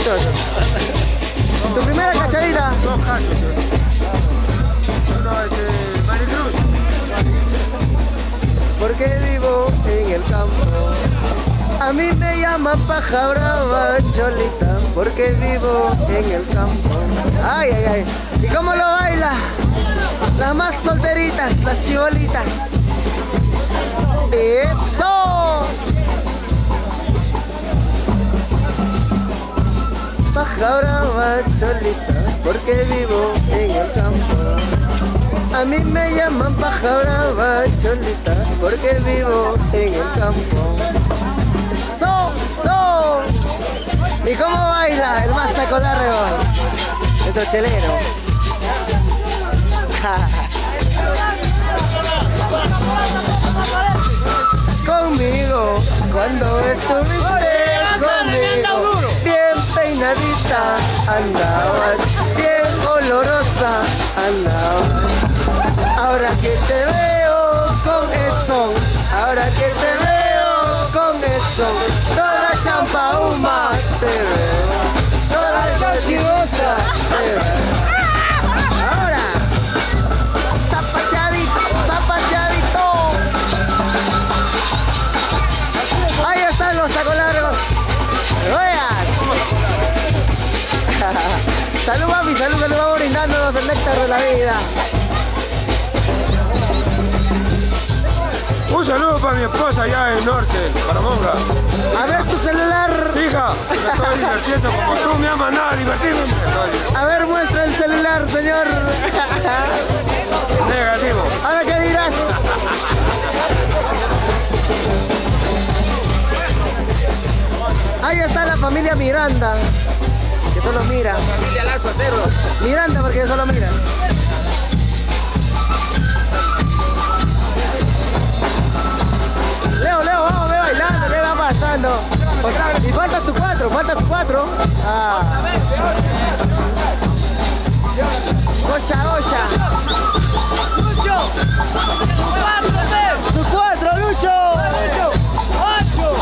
¿Tu primera cachadita? Dos cachos. No, Maricruz. Porque vivo en el campo. A mí me llaman paja brava, cholita, porque vivo en el campo. Ay. ¿Y cómo lo baila? Las más solteritas, las chibolitas. ¡Eso! Paja brava, cholita, porque vivo en el campo. A mí me llaman paja brava, cholita, porque vivo en el campo. ¡So! ¿Y cómo baila el más saco largo? Nuestro chelero. Conmigo, cuando estuviste conmigo, bien peinadita andabas, bien olorosa andabas. Ahora que te veo con eso, toda champa huma te veo, toda chivosa te veo. Ahora, zapachadito. Ahí están los tacos largos. ¡Vean! Salud, mami, salud, que nos vamos brindándonos el néctar de la vida. Un saludo para mi esposa allá en el norte, para Monga. A ver tu celular. Hija, me estoy divirtiendo como tú me has mandado a divertirme. A ver, muestra el celular, señor. Negativo. Ahora, ¿qué dirás? Ahí está la familia Miranda, que solo mira. Familia Lazo Acero. Miranda, porque solo mira. Leo, vamos, ve bailando, ¿qué va pasando? Otra vez, y falta tu 4. Ah. Goya. Lucho, Tu 4, Lucho. 8.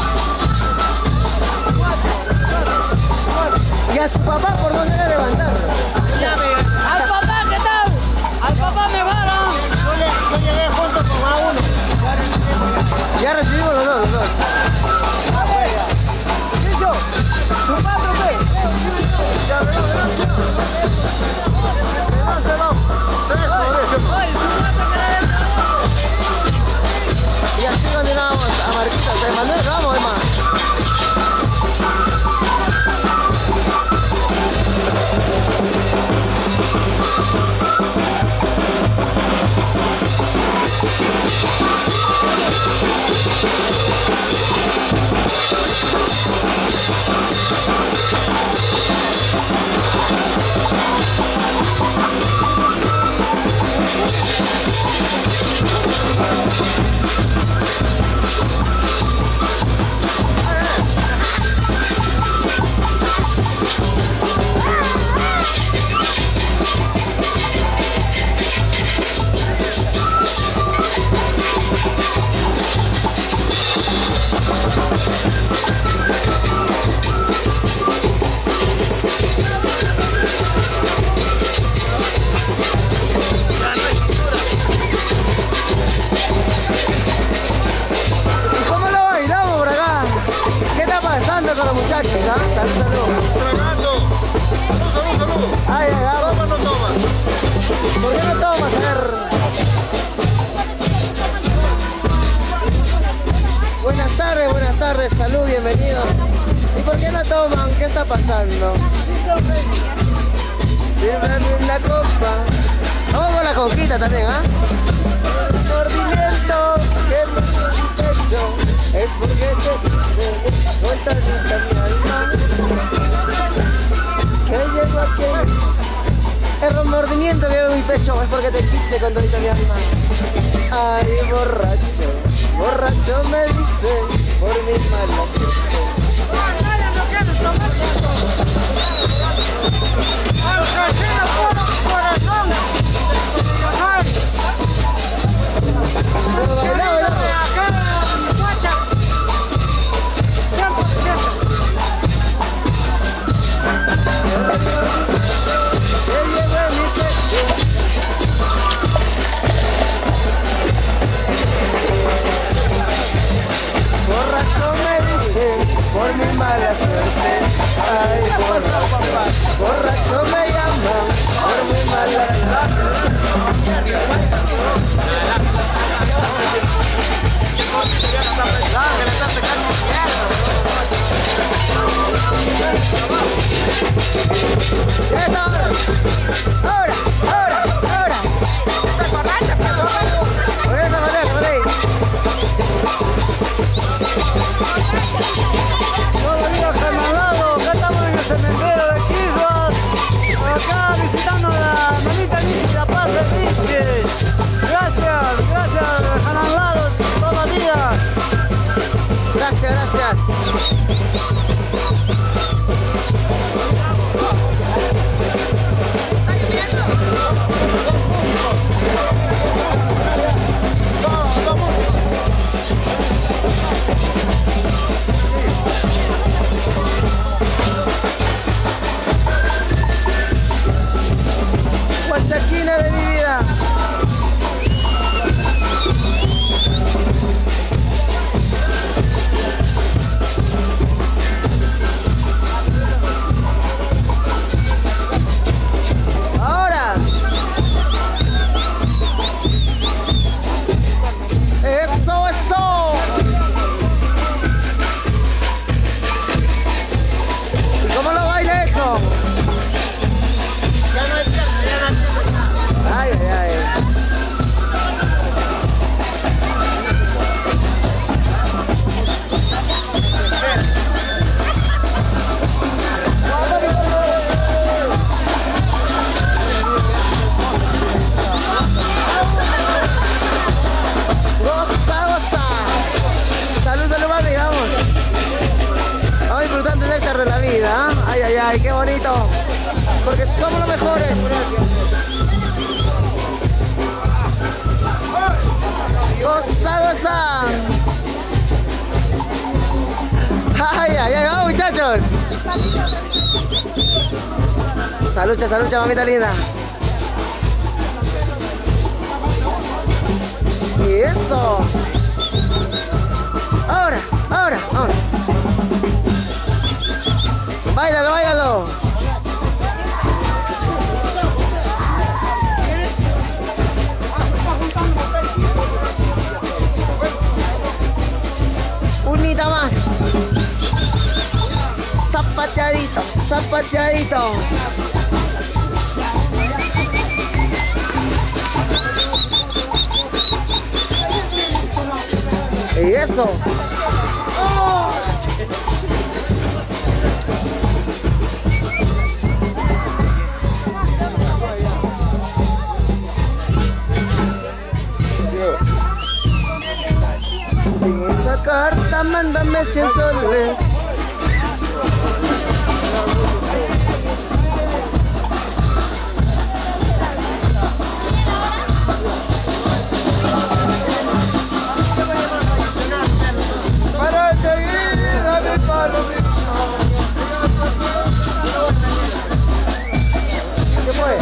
Y a su papá, ¿por dónde le levantar? Al papá, ¿qué tal? Al papá me varan. Yo llegué junto con A1. Ya recibimos los dos. Lucho, su 4, ¿qué? Ya, Y así continuamos a Marquitas de Manuel Ramos, hermano. Con los muchachos, ¿ah? Salud. Tragando. Salud. Ay, vamos. ¿Toma o no tomas? ¿Por qué no tomas? A ver. Buenas tardes, salud, bienvenidos. ¿Y por qué no toman? ¿Qué está pasando? Sírvame una copa. Vamos con la conquista también, ¿ah? Mordimiento. aquí. El remordimiento que veo en mi pecho es porque te quise con todita mi alma. Ay, borracho, borracho me dicen por mi mala suerte. Por mi mala suerte, ay borracho, borracho me llaman, por mi mala suerte. Ahora. Por ahí. Buenos días, Canalado. Acá estamos en el cementerio de Quisbas. Acá visitando a la mamita Nícida Paz Vilches. Gracias, Canalados, toda la vida. Gracias. Guachaquina de mi vida. Ahora. Eso. ¿Y cómo lo baila eso? Ay. Goza. Salud, mami, vamos. Vamos disfrutando el néctar de la vida, ¿eh? Ay, qué bonito. Porque somos los mejores. Goza. Ay, vamos muchachos. Salucha, mamita linda. Y eso. Ahora, vamos. Báilalo. Unita más. Zapateadito. Y eso. En esa carta mándame 100 soles. Para seguir a mi palo. ¿Qué fue?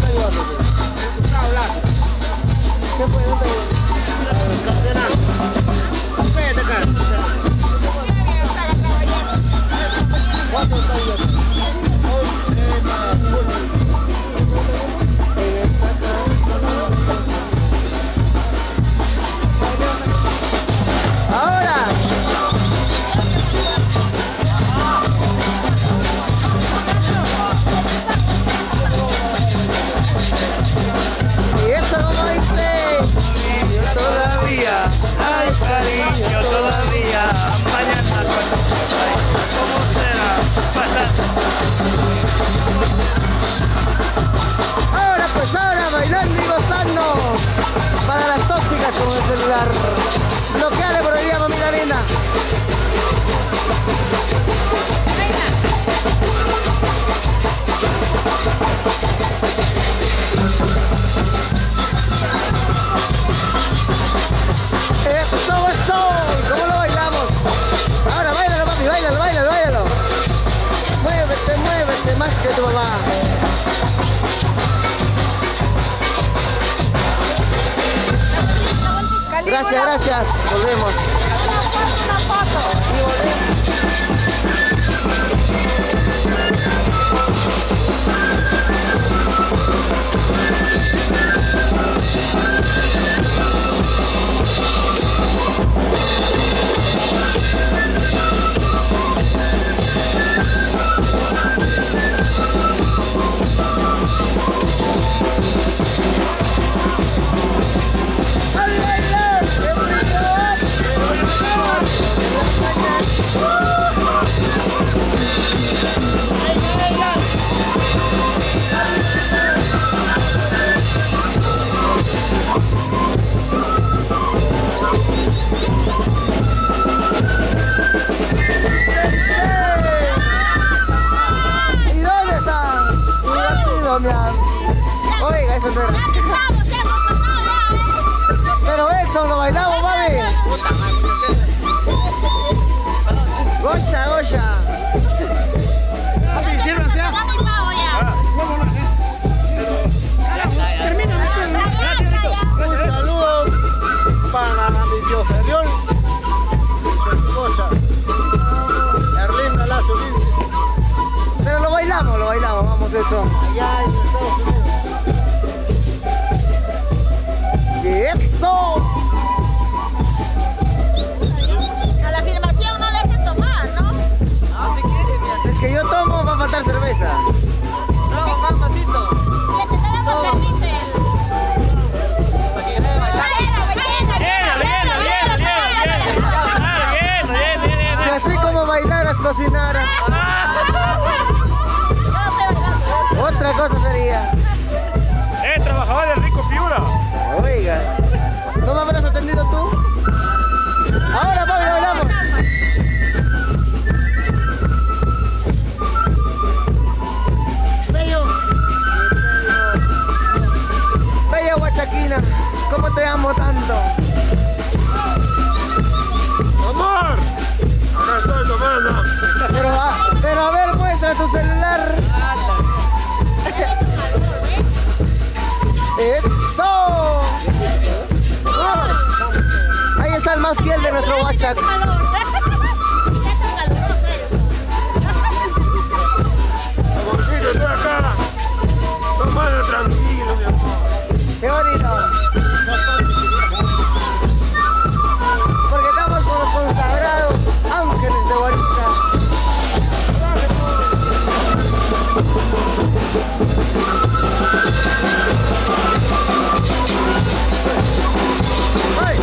con el celular. Bloqueale por el día, mamita linda. Eso, ¿cómo lo bailamos? Ahora bailalo, papi, bailalo. Muévete más que tu mamá. Gracias. Volvemos. Oiga, eso no era. Pero esto lo bailamos, mami. Goya. Un saludo para mi tío Ferriol y su esposa, Erlinda Lazo Vilches. Pero lo bailamos, vamos esto. Allá en Estados Unidos. ¡Eso! A la filmación no le hacen tomar, ¿no? No, si quieres, mira. Es que yo tomo, va a faltar cerveza. No, más pasito. Le te está dando permiso Si así como bailaras, cocinaras. Otra cosa sería. Trabajador del Rico Piura. Oiga, ¿no me habrás atendido tú? Ahora, papi, hablamos. Bella guachaquina, ¿cómo te amo tanto? Amor, acá estoy tomando. Pero a ver, muestra tu celular. ¡Eso! Ahí está el más fiel de nuestro guachac. Amorcito, estoy acá. Tomando tranquilo, mi amor. ¡Qué bonito! Porque estamos con los consagrados ángeles de Guarita. ¡Ay!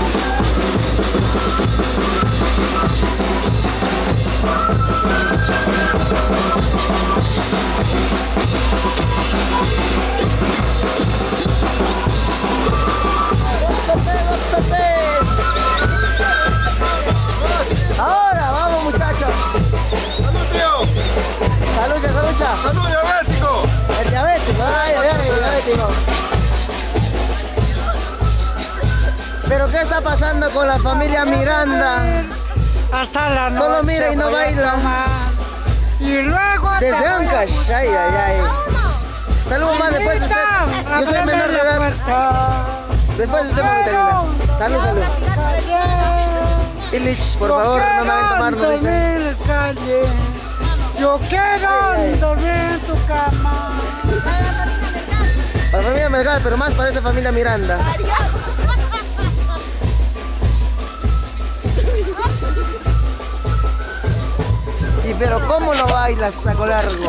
Ahora, vamos muchachos. ¡Salud, tío! ¡Salucha! ¡Salud, diabético! El diabético, el diabético. Pero ¿qué está pasando con la familia Miranda? Hasta la noche. Solo mira y no baila. Y luego Desde Ancash, ay. Saludos más después de usted. Yo soy menor de edad. Después de usted, mamita linda. Salud. Illich, por favor, no me hagan tomar, nos dicen. Yo quiero dormir en tu cama. Para la familia Melgar, pero más para esa familia Miranda. Y pero ¿cómo lo bailas, saco largo?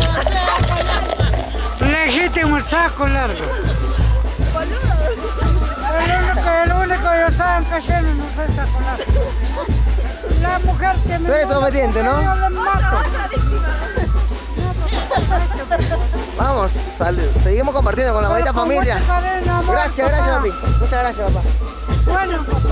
Legítimo saco largo. El único yo saben que yo no soy saco largo. La mujer que me... Tú eres obediente, ¿no? Yo le mato. Vamos, salud. Seguimos compartiendo con la bonita familia. Gracias, gracias, papi. Muchas gracias, papá. Bueno, papá.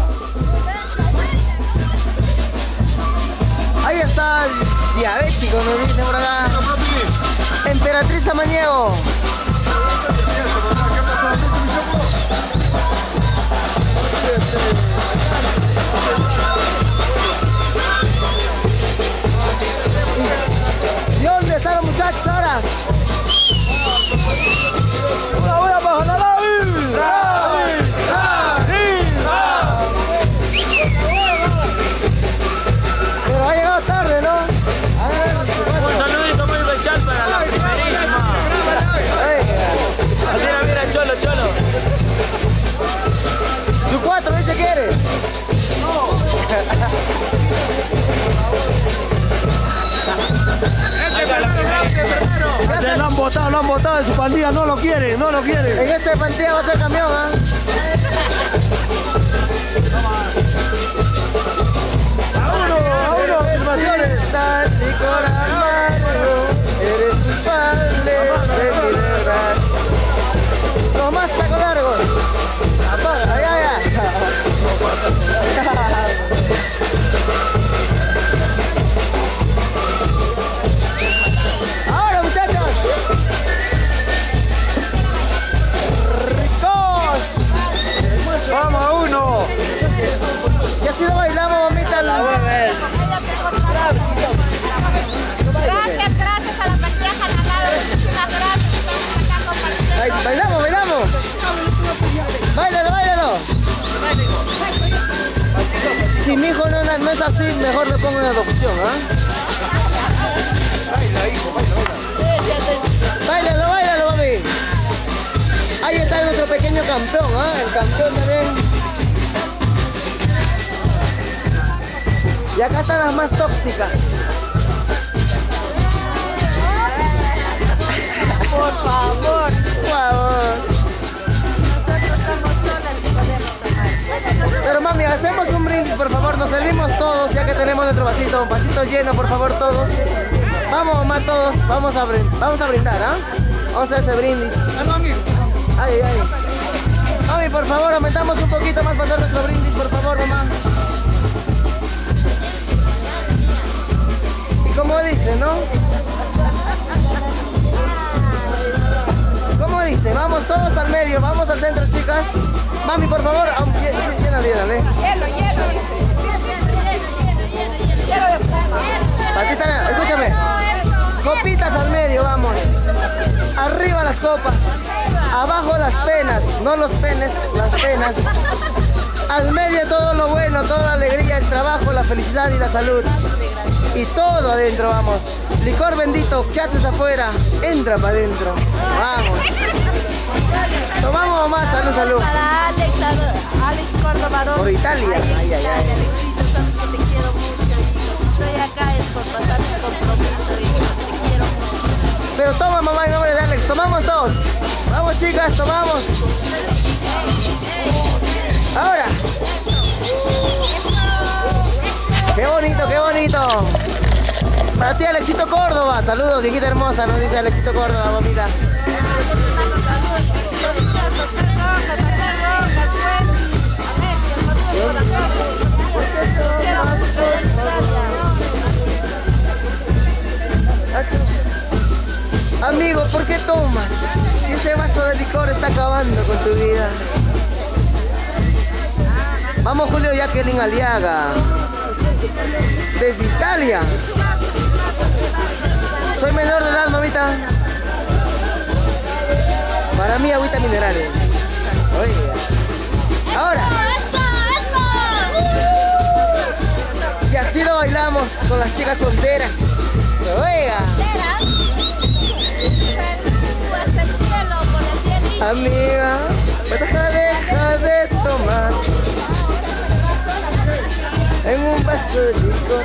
Ahí está el diabético, nos dice por acá. Emperatriz Samaniego. ¿Y dónde están los muchachos ahora? Una hora para ganar. Pero ha llegado tarde, ¿no? Un saludito muy especial para la primerísima. Mira, mira, Cholo, Cholo. ¿Su 4 dice quiere? Lo han botado de su pandilla, no lo quiere, no lo quiere. En esta pandilla va a ser camión, ¿ah? A uno, filmaciones. Eres culpable de mi verdad. Los más saco largos. Ay, ay, ay. Ahora, muchachos. Ricos. Vamos a uno. Y así lo bailamos, mamita. Gracias, gracias a la partida Janalado. Muchísimas gracias. Estamos acá compartiendo. Bailamos, bailamos. Báilalo, báilalo. Si mi hijo no es así, mejor lo pongo en adopción, ¿ah? Báilalo, báilalo, mami. Ahí está nuestro pequeño campeón, ¿ah? El campeón también. Y acá están las más tóxicas. Por favor. Por favor. Nosotros estamos solas y podemos tomar. Pero mami, hacemos un brindis, por favor. Nos servimos todos, ya que tenemos nuestro vasito. Un vasito lleno, por favor, todos. Vamos, mamá, todos. Vamos a brindar, ¿ah? Vamos a hacer ese brindis. Ay, ay. Mami, por favor, aumentamos un poquito más para hacer nuestro brindis, por favor, mamá. Y como dice, ¿no? ¿Cómo dice? Vamos todos al medio, vamos al centro, chicas. Mami, por favor, llena, ¿eh? Hielo, hielo, hielo de fuma. Patricia, escúchame. Copitas al medio, vamos. Arriba las copas. Abajo las penas, no los penes, las penas. Al medio todo lo bueno, toda la alegría, el trabajo, la felicidad y la salud. Y todo adentro, vamos. Licor bendito, ¿qué haces afuera? Entra para adentro. Vamos. Tomamos más, salud, salud. Para Alex Córdoba. Por Italia. Ay, ay, ay. Alexito, sabes que te quiero mucho, hijo. Si estoy acá es por pasar tu compromiso, hijo. Te quiero mucho. Pero toma, mamá, en nombre de Alex. Tomamos todos. Vamos, chicas, tomamos. Ahora. ¡Qué bonito, qué bonito! Para ti, Alexito Córdoba. Saludos, viejita hermosa, nos dice Alexito Córdoba, mamita. Amigo, ¿por qué tomas? Si ese vaso de licor está acabando con tu vida. Vamos, Julio Jacqueline Aliaga. Desde Italia. Soy menor de edad, mamita. Para mí, agüita minerales. Oiga. Ahora. Y así lo bailamos con las chicas solteras. Oiga. Amiga, deja de tomar en un vaso de licor.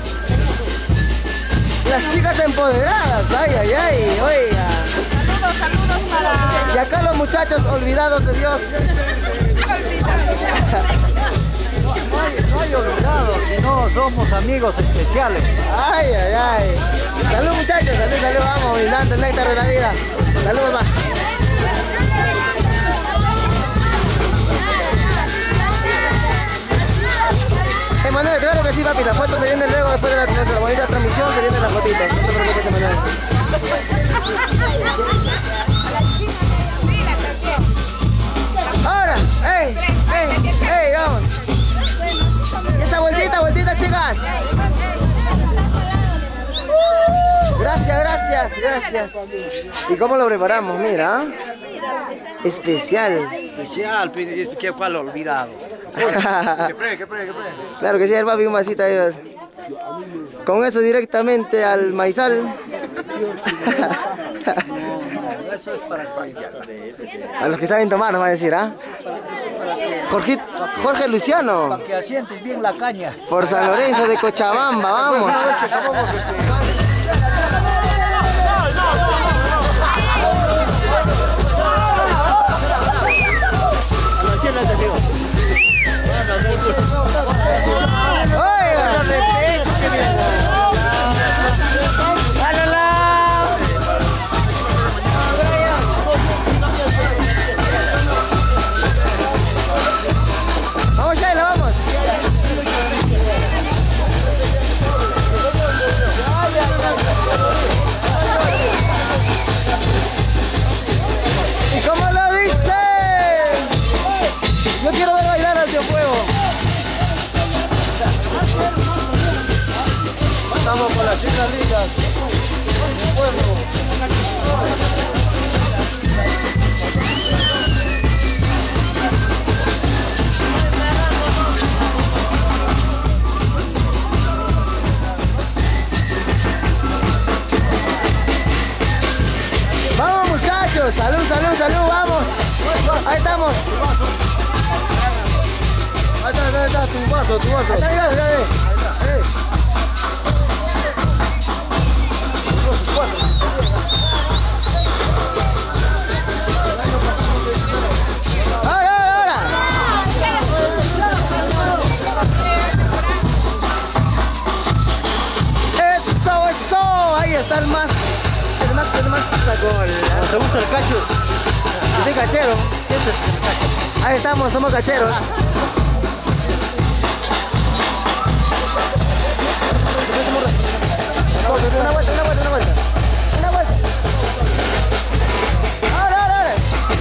Las chicas empoderadas, ay, ay, ay, oiga. Saludos, saludos para... Y acá los muchachos olvidados de Dios. no hay olvidados, sino somos amigos especiales. Ay, ay, ay. Salud muchachos, salud, salud, vamos, brindando el néctar de la vida. Salud, mamá. Emanuel, claro que sí, papi, la foto se viene luego después de la bonita transmisión, se viene la fotito. No te preocupes, Emanuel. Ahora, ey, vamos. Y esta vueltita, chicas. Gracias. ¿Y cómo lo preparamos? Mira. Especial. ¿Qué cuál olvidado? ¿Qué pre? Claro que sí, el papi, un vasito ahí. Con eso directamente al maizal. Eso es para el país. A los que saben tomar nos va a decir, ¿ah? Jorge Luciano. Para que asientes bien la caña. Por San Lorenzo de Cochabamba, vamos. Vamos, Shaila, vamos. ¿Y cómo lo viste? Yo quiero ver bailar al tío Fuego. Estamos con las chicas lindas. Vamos muchachos, salud, vamos. Ahí estamos. Ahí está, tu vaso. Ahí está. Ahora. Eso. Ahí está el más sacol. ¿Te gusta el cacho? Yo soy cachero. Ahí estamos, somos cacheros. Una vuelta. Ahora.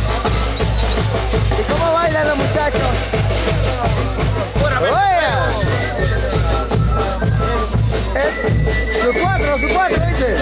¿Y cómo bailan los muchachos? Es su cuatro, ¿viste?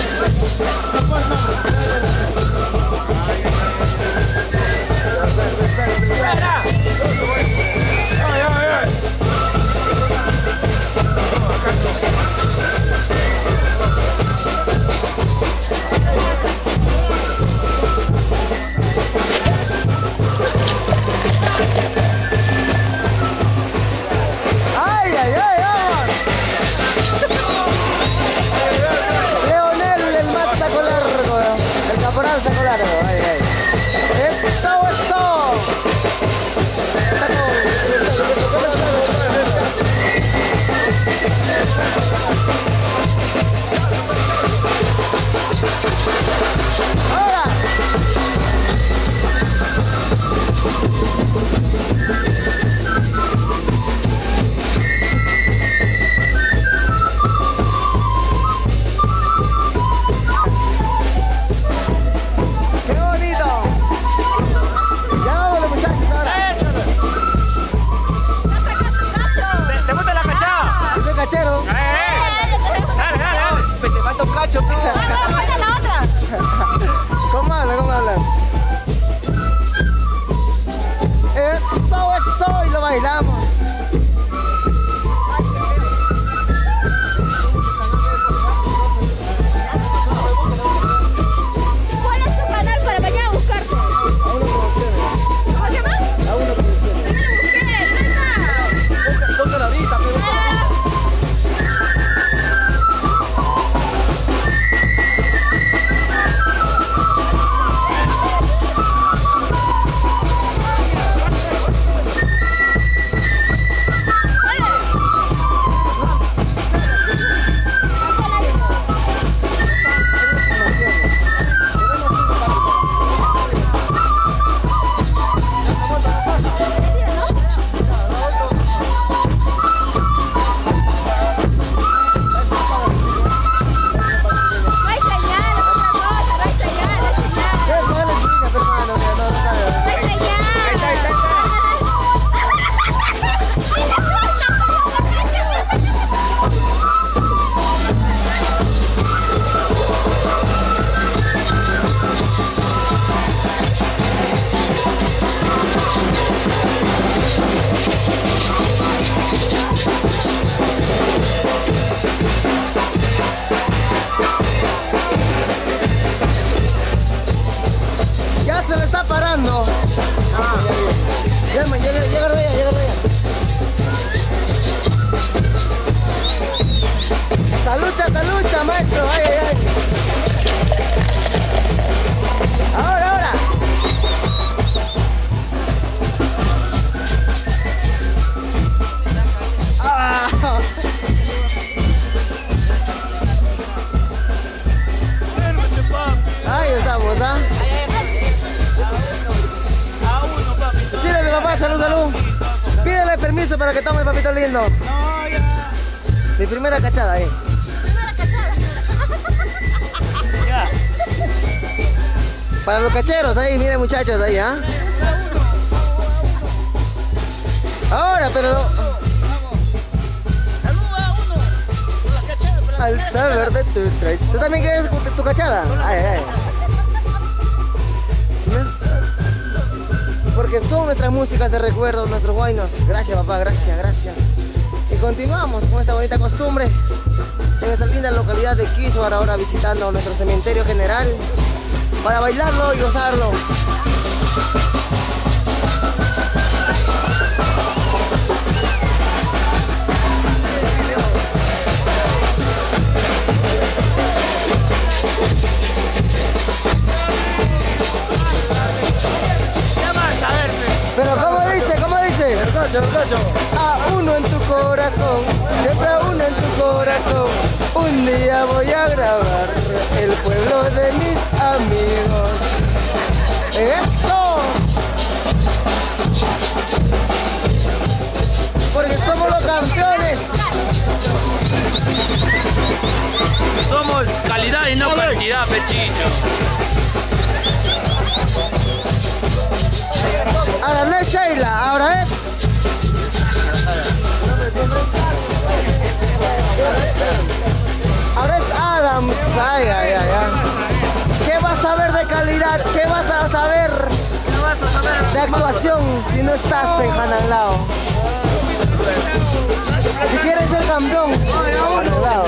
preparando. Llega allá. Salucha, maestro. Ay. Ahora. Ahí estamos, ¿ah? Sírveme, papá, salud. Pídele permiso para que tome, papito lindo. Mi primera cachada ahí. Para los cacheros ahí, miren muchachos ahí, ¿ah? Ahora, pero... Al saber de tu traición. ¿Tú también quieres tu cachada? Ay. Porque son nuestras músicas de recuerdo, nuestros guaynos. Gracias, papá, gracias. Y continuamos con esta bonita costumbre en nuestra linda localidad de Quiswar, ahora visitando nuestro cementerio general para bailarlo y gozarlo. Pero ¿cómo dice? El cacho. A uno en tu corazón, siempre a uno en tu corazón. Un día voy a grabar el pueblo de mis amigos. ¡Eso! Porque somos los campeones. Somos calidad y no cantidad, pechito. Ahora no es Sheila, ahora es... Ahora es Adams. Ay. ¿Qué vas a ver de calidad? ¿Qué vas a saber de actuación si no estás en Hananlao? Si quieres ser campeón, Hananlao.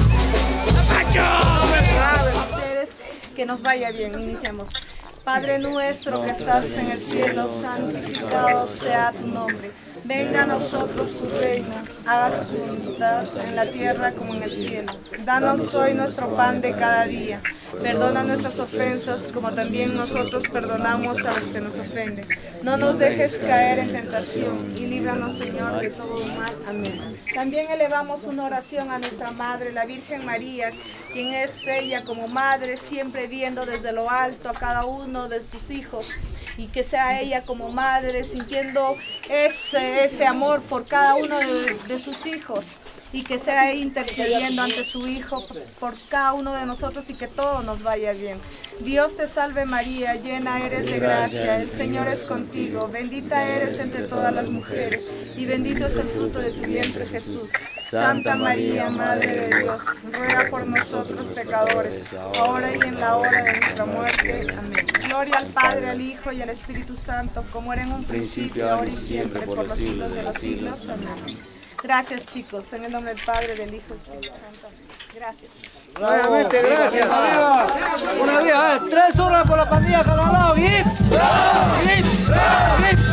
Que nos vaya bien, iniciamos. Padre nuestro que estás en el cielo, santificado sea tu nombre. Venga a nosotros tu reino, hágase tu voluntad en la tierra como en el cielo. Danos hoy nuestro pan de cada día. Perdona nuestras ofensas como también nosotros perdonamos a los que nos ofenden. No nos dejes caer en tentación y líbranos, Señor, de todo mal. Amén. También elevamos una oración a nuestra Madre, la Virgen María, quien es ella como madre, siempre viendo desde lo alto a cada uno de sus hijos. Y que sea ella como madre sintiendo ese amor por cada uno de sus hijos, y que sea ella intercediendo ante su Hijo por cada uno de nosotros, y que todo nos vaya bien. Dios te salve María, llena eres de gracia, el Señor es contigo, bendita eres entre todas las mujeres y bendito es el fruto de tu vientre Jesús. Santa María, Madre de Dios, ruega por nosotros pecadores, ahora y en la hora de nuestra muerte. Amén. Gloria al Padre, al Hijo y al Espíritu Santo, como era en un principio, ahora y siempre, por los siglos de los siglos. Amén. Gracias, chicos, en el nombre del Padre, del Hijo y del Espíritu Santo. Gracias. Nuevamente, gracias. Arriba. Una vía, 3 horas por la pandilla Hananlao. ¡Hip! ¡Hip! ¡Hip!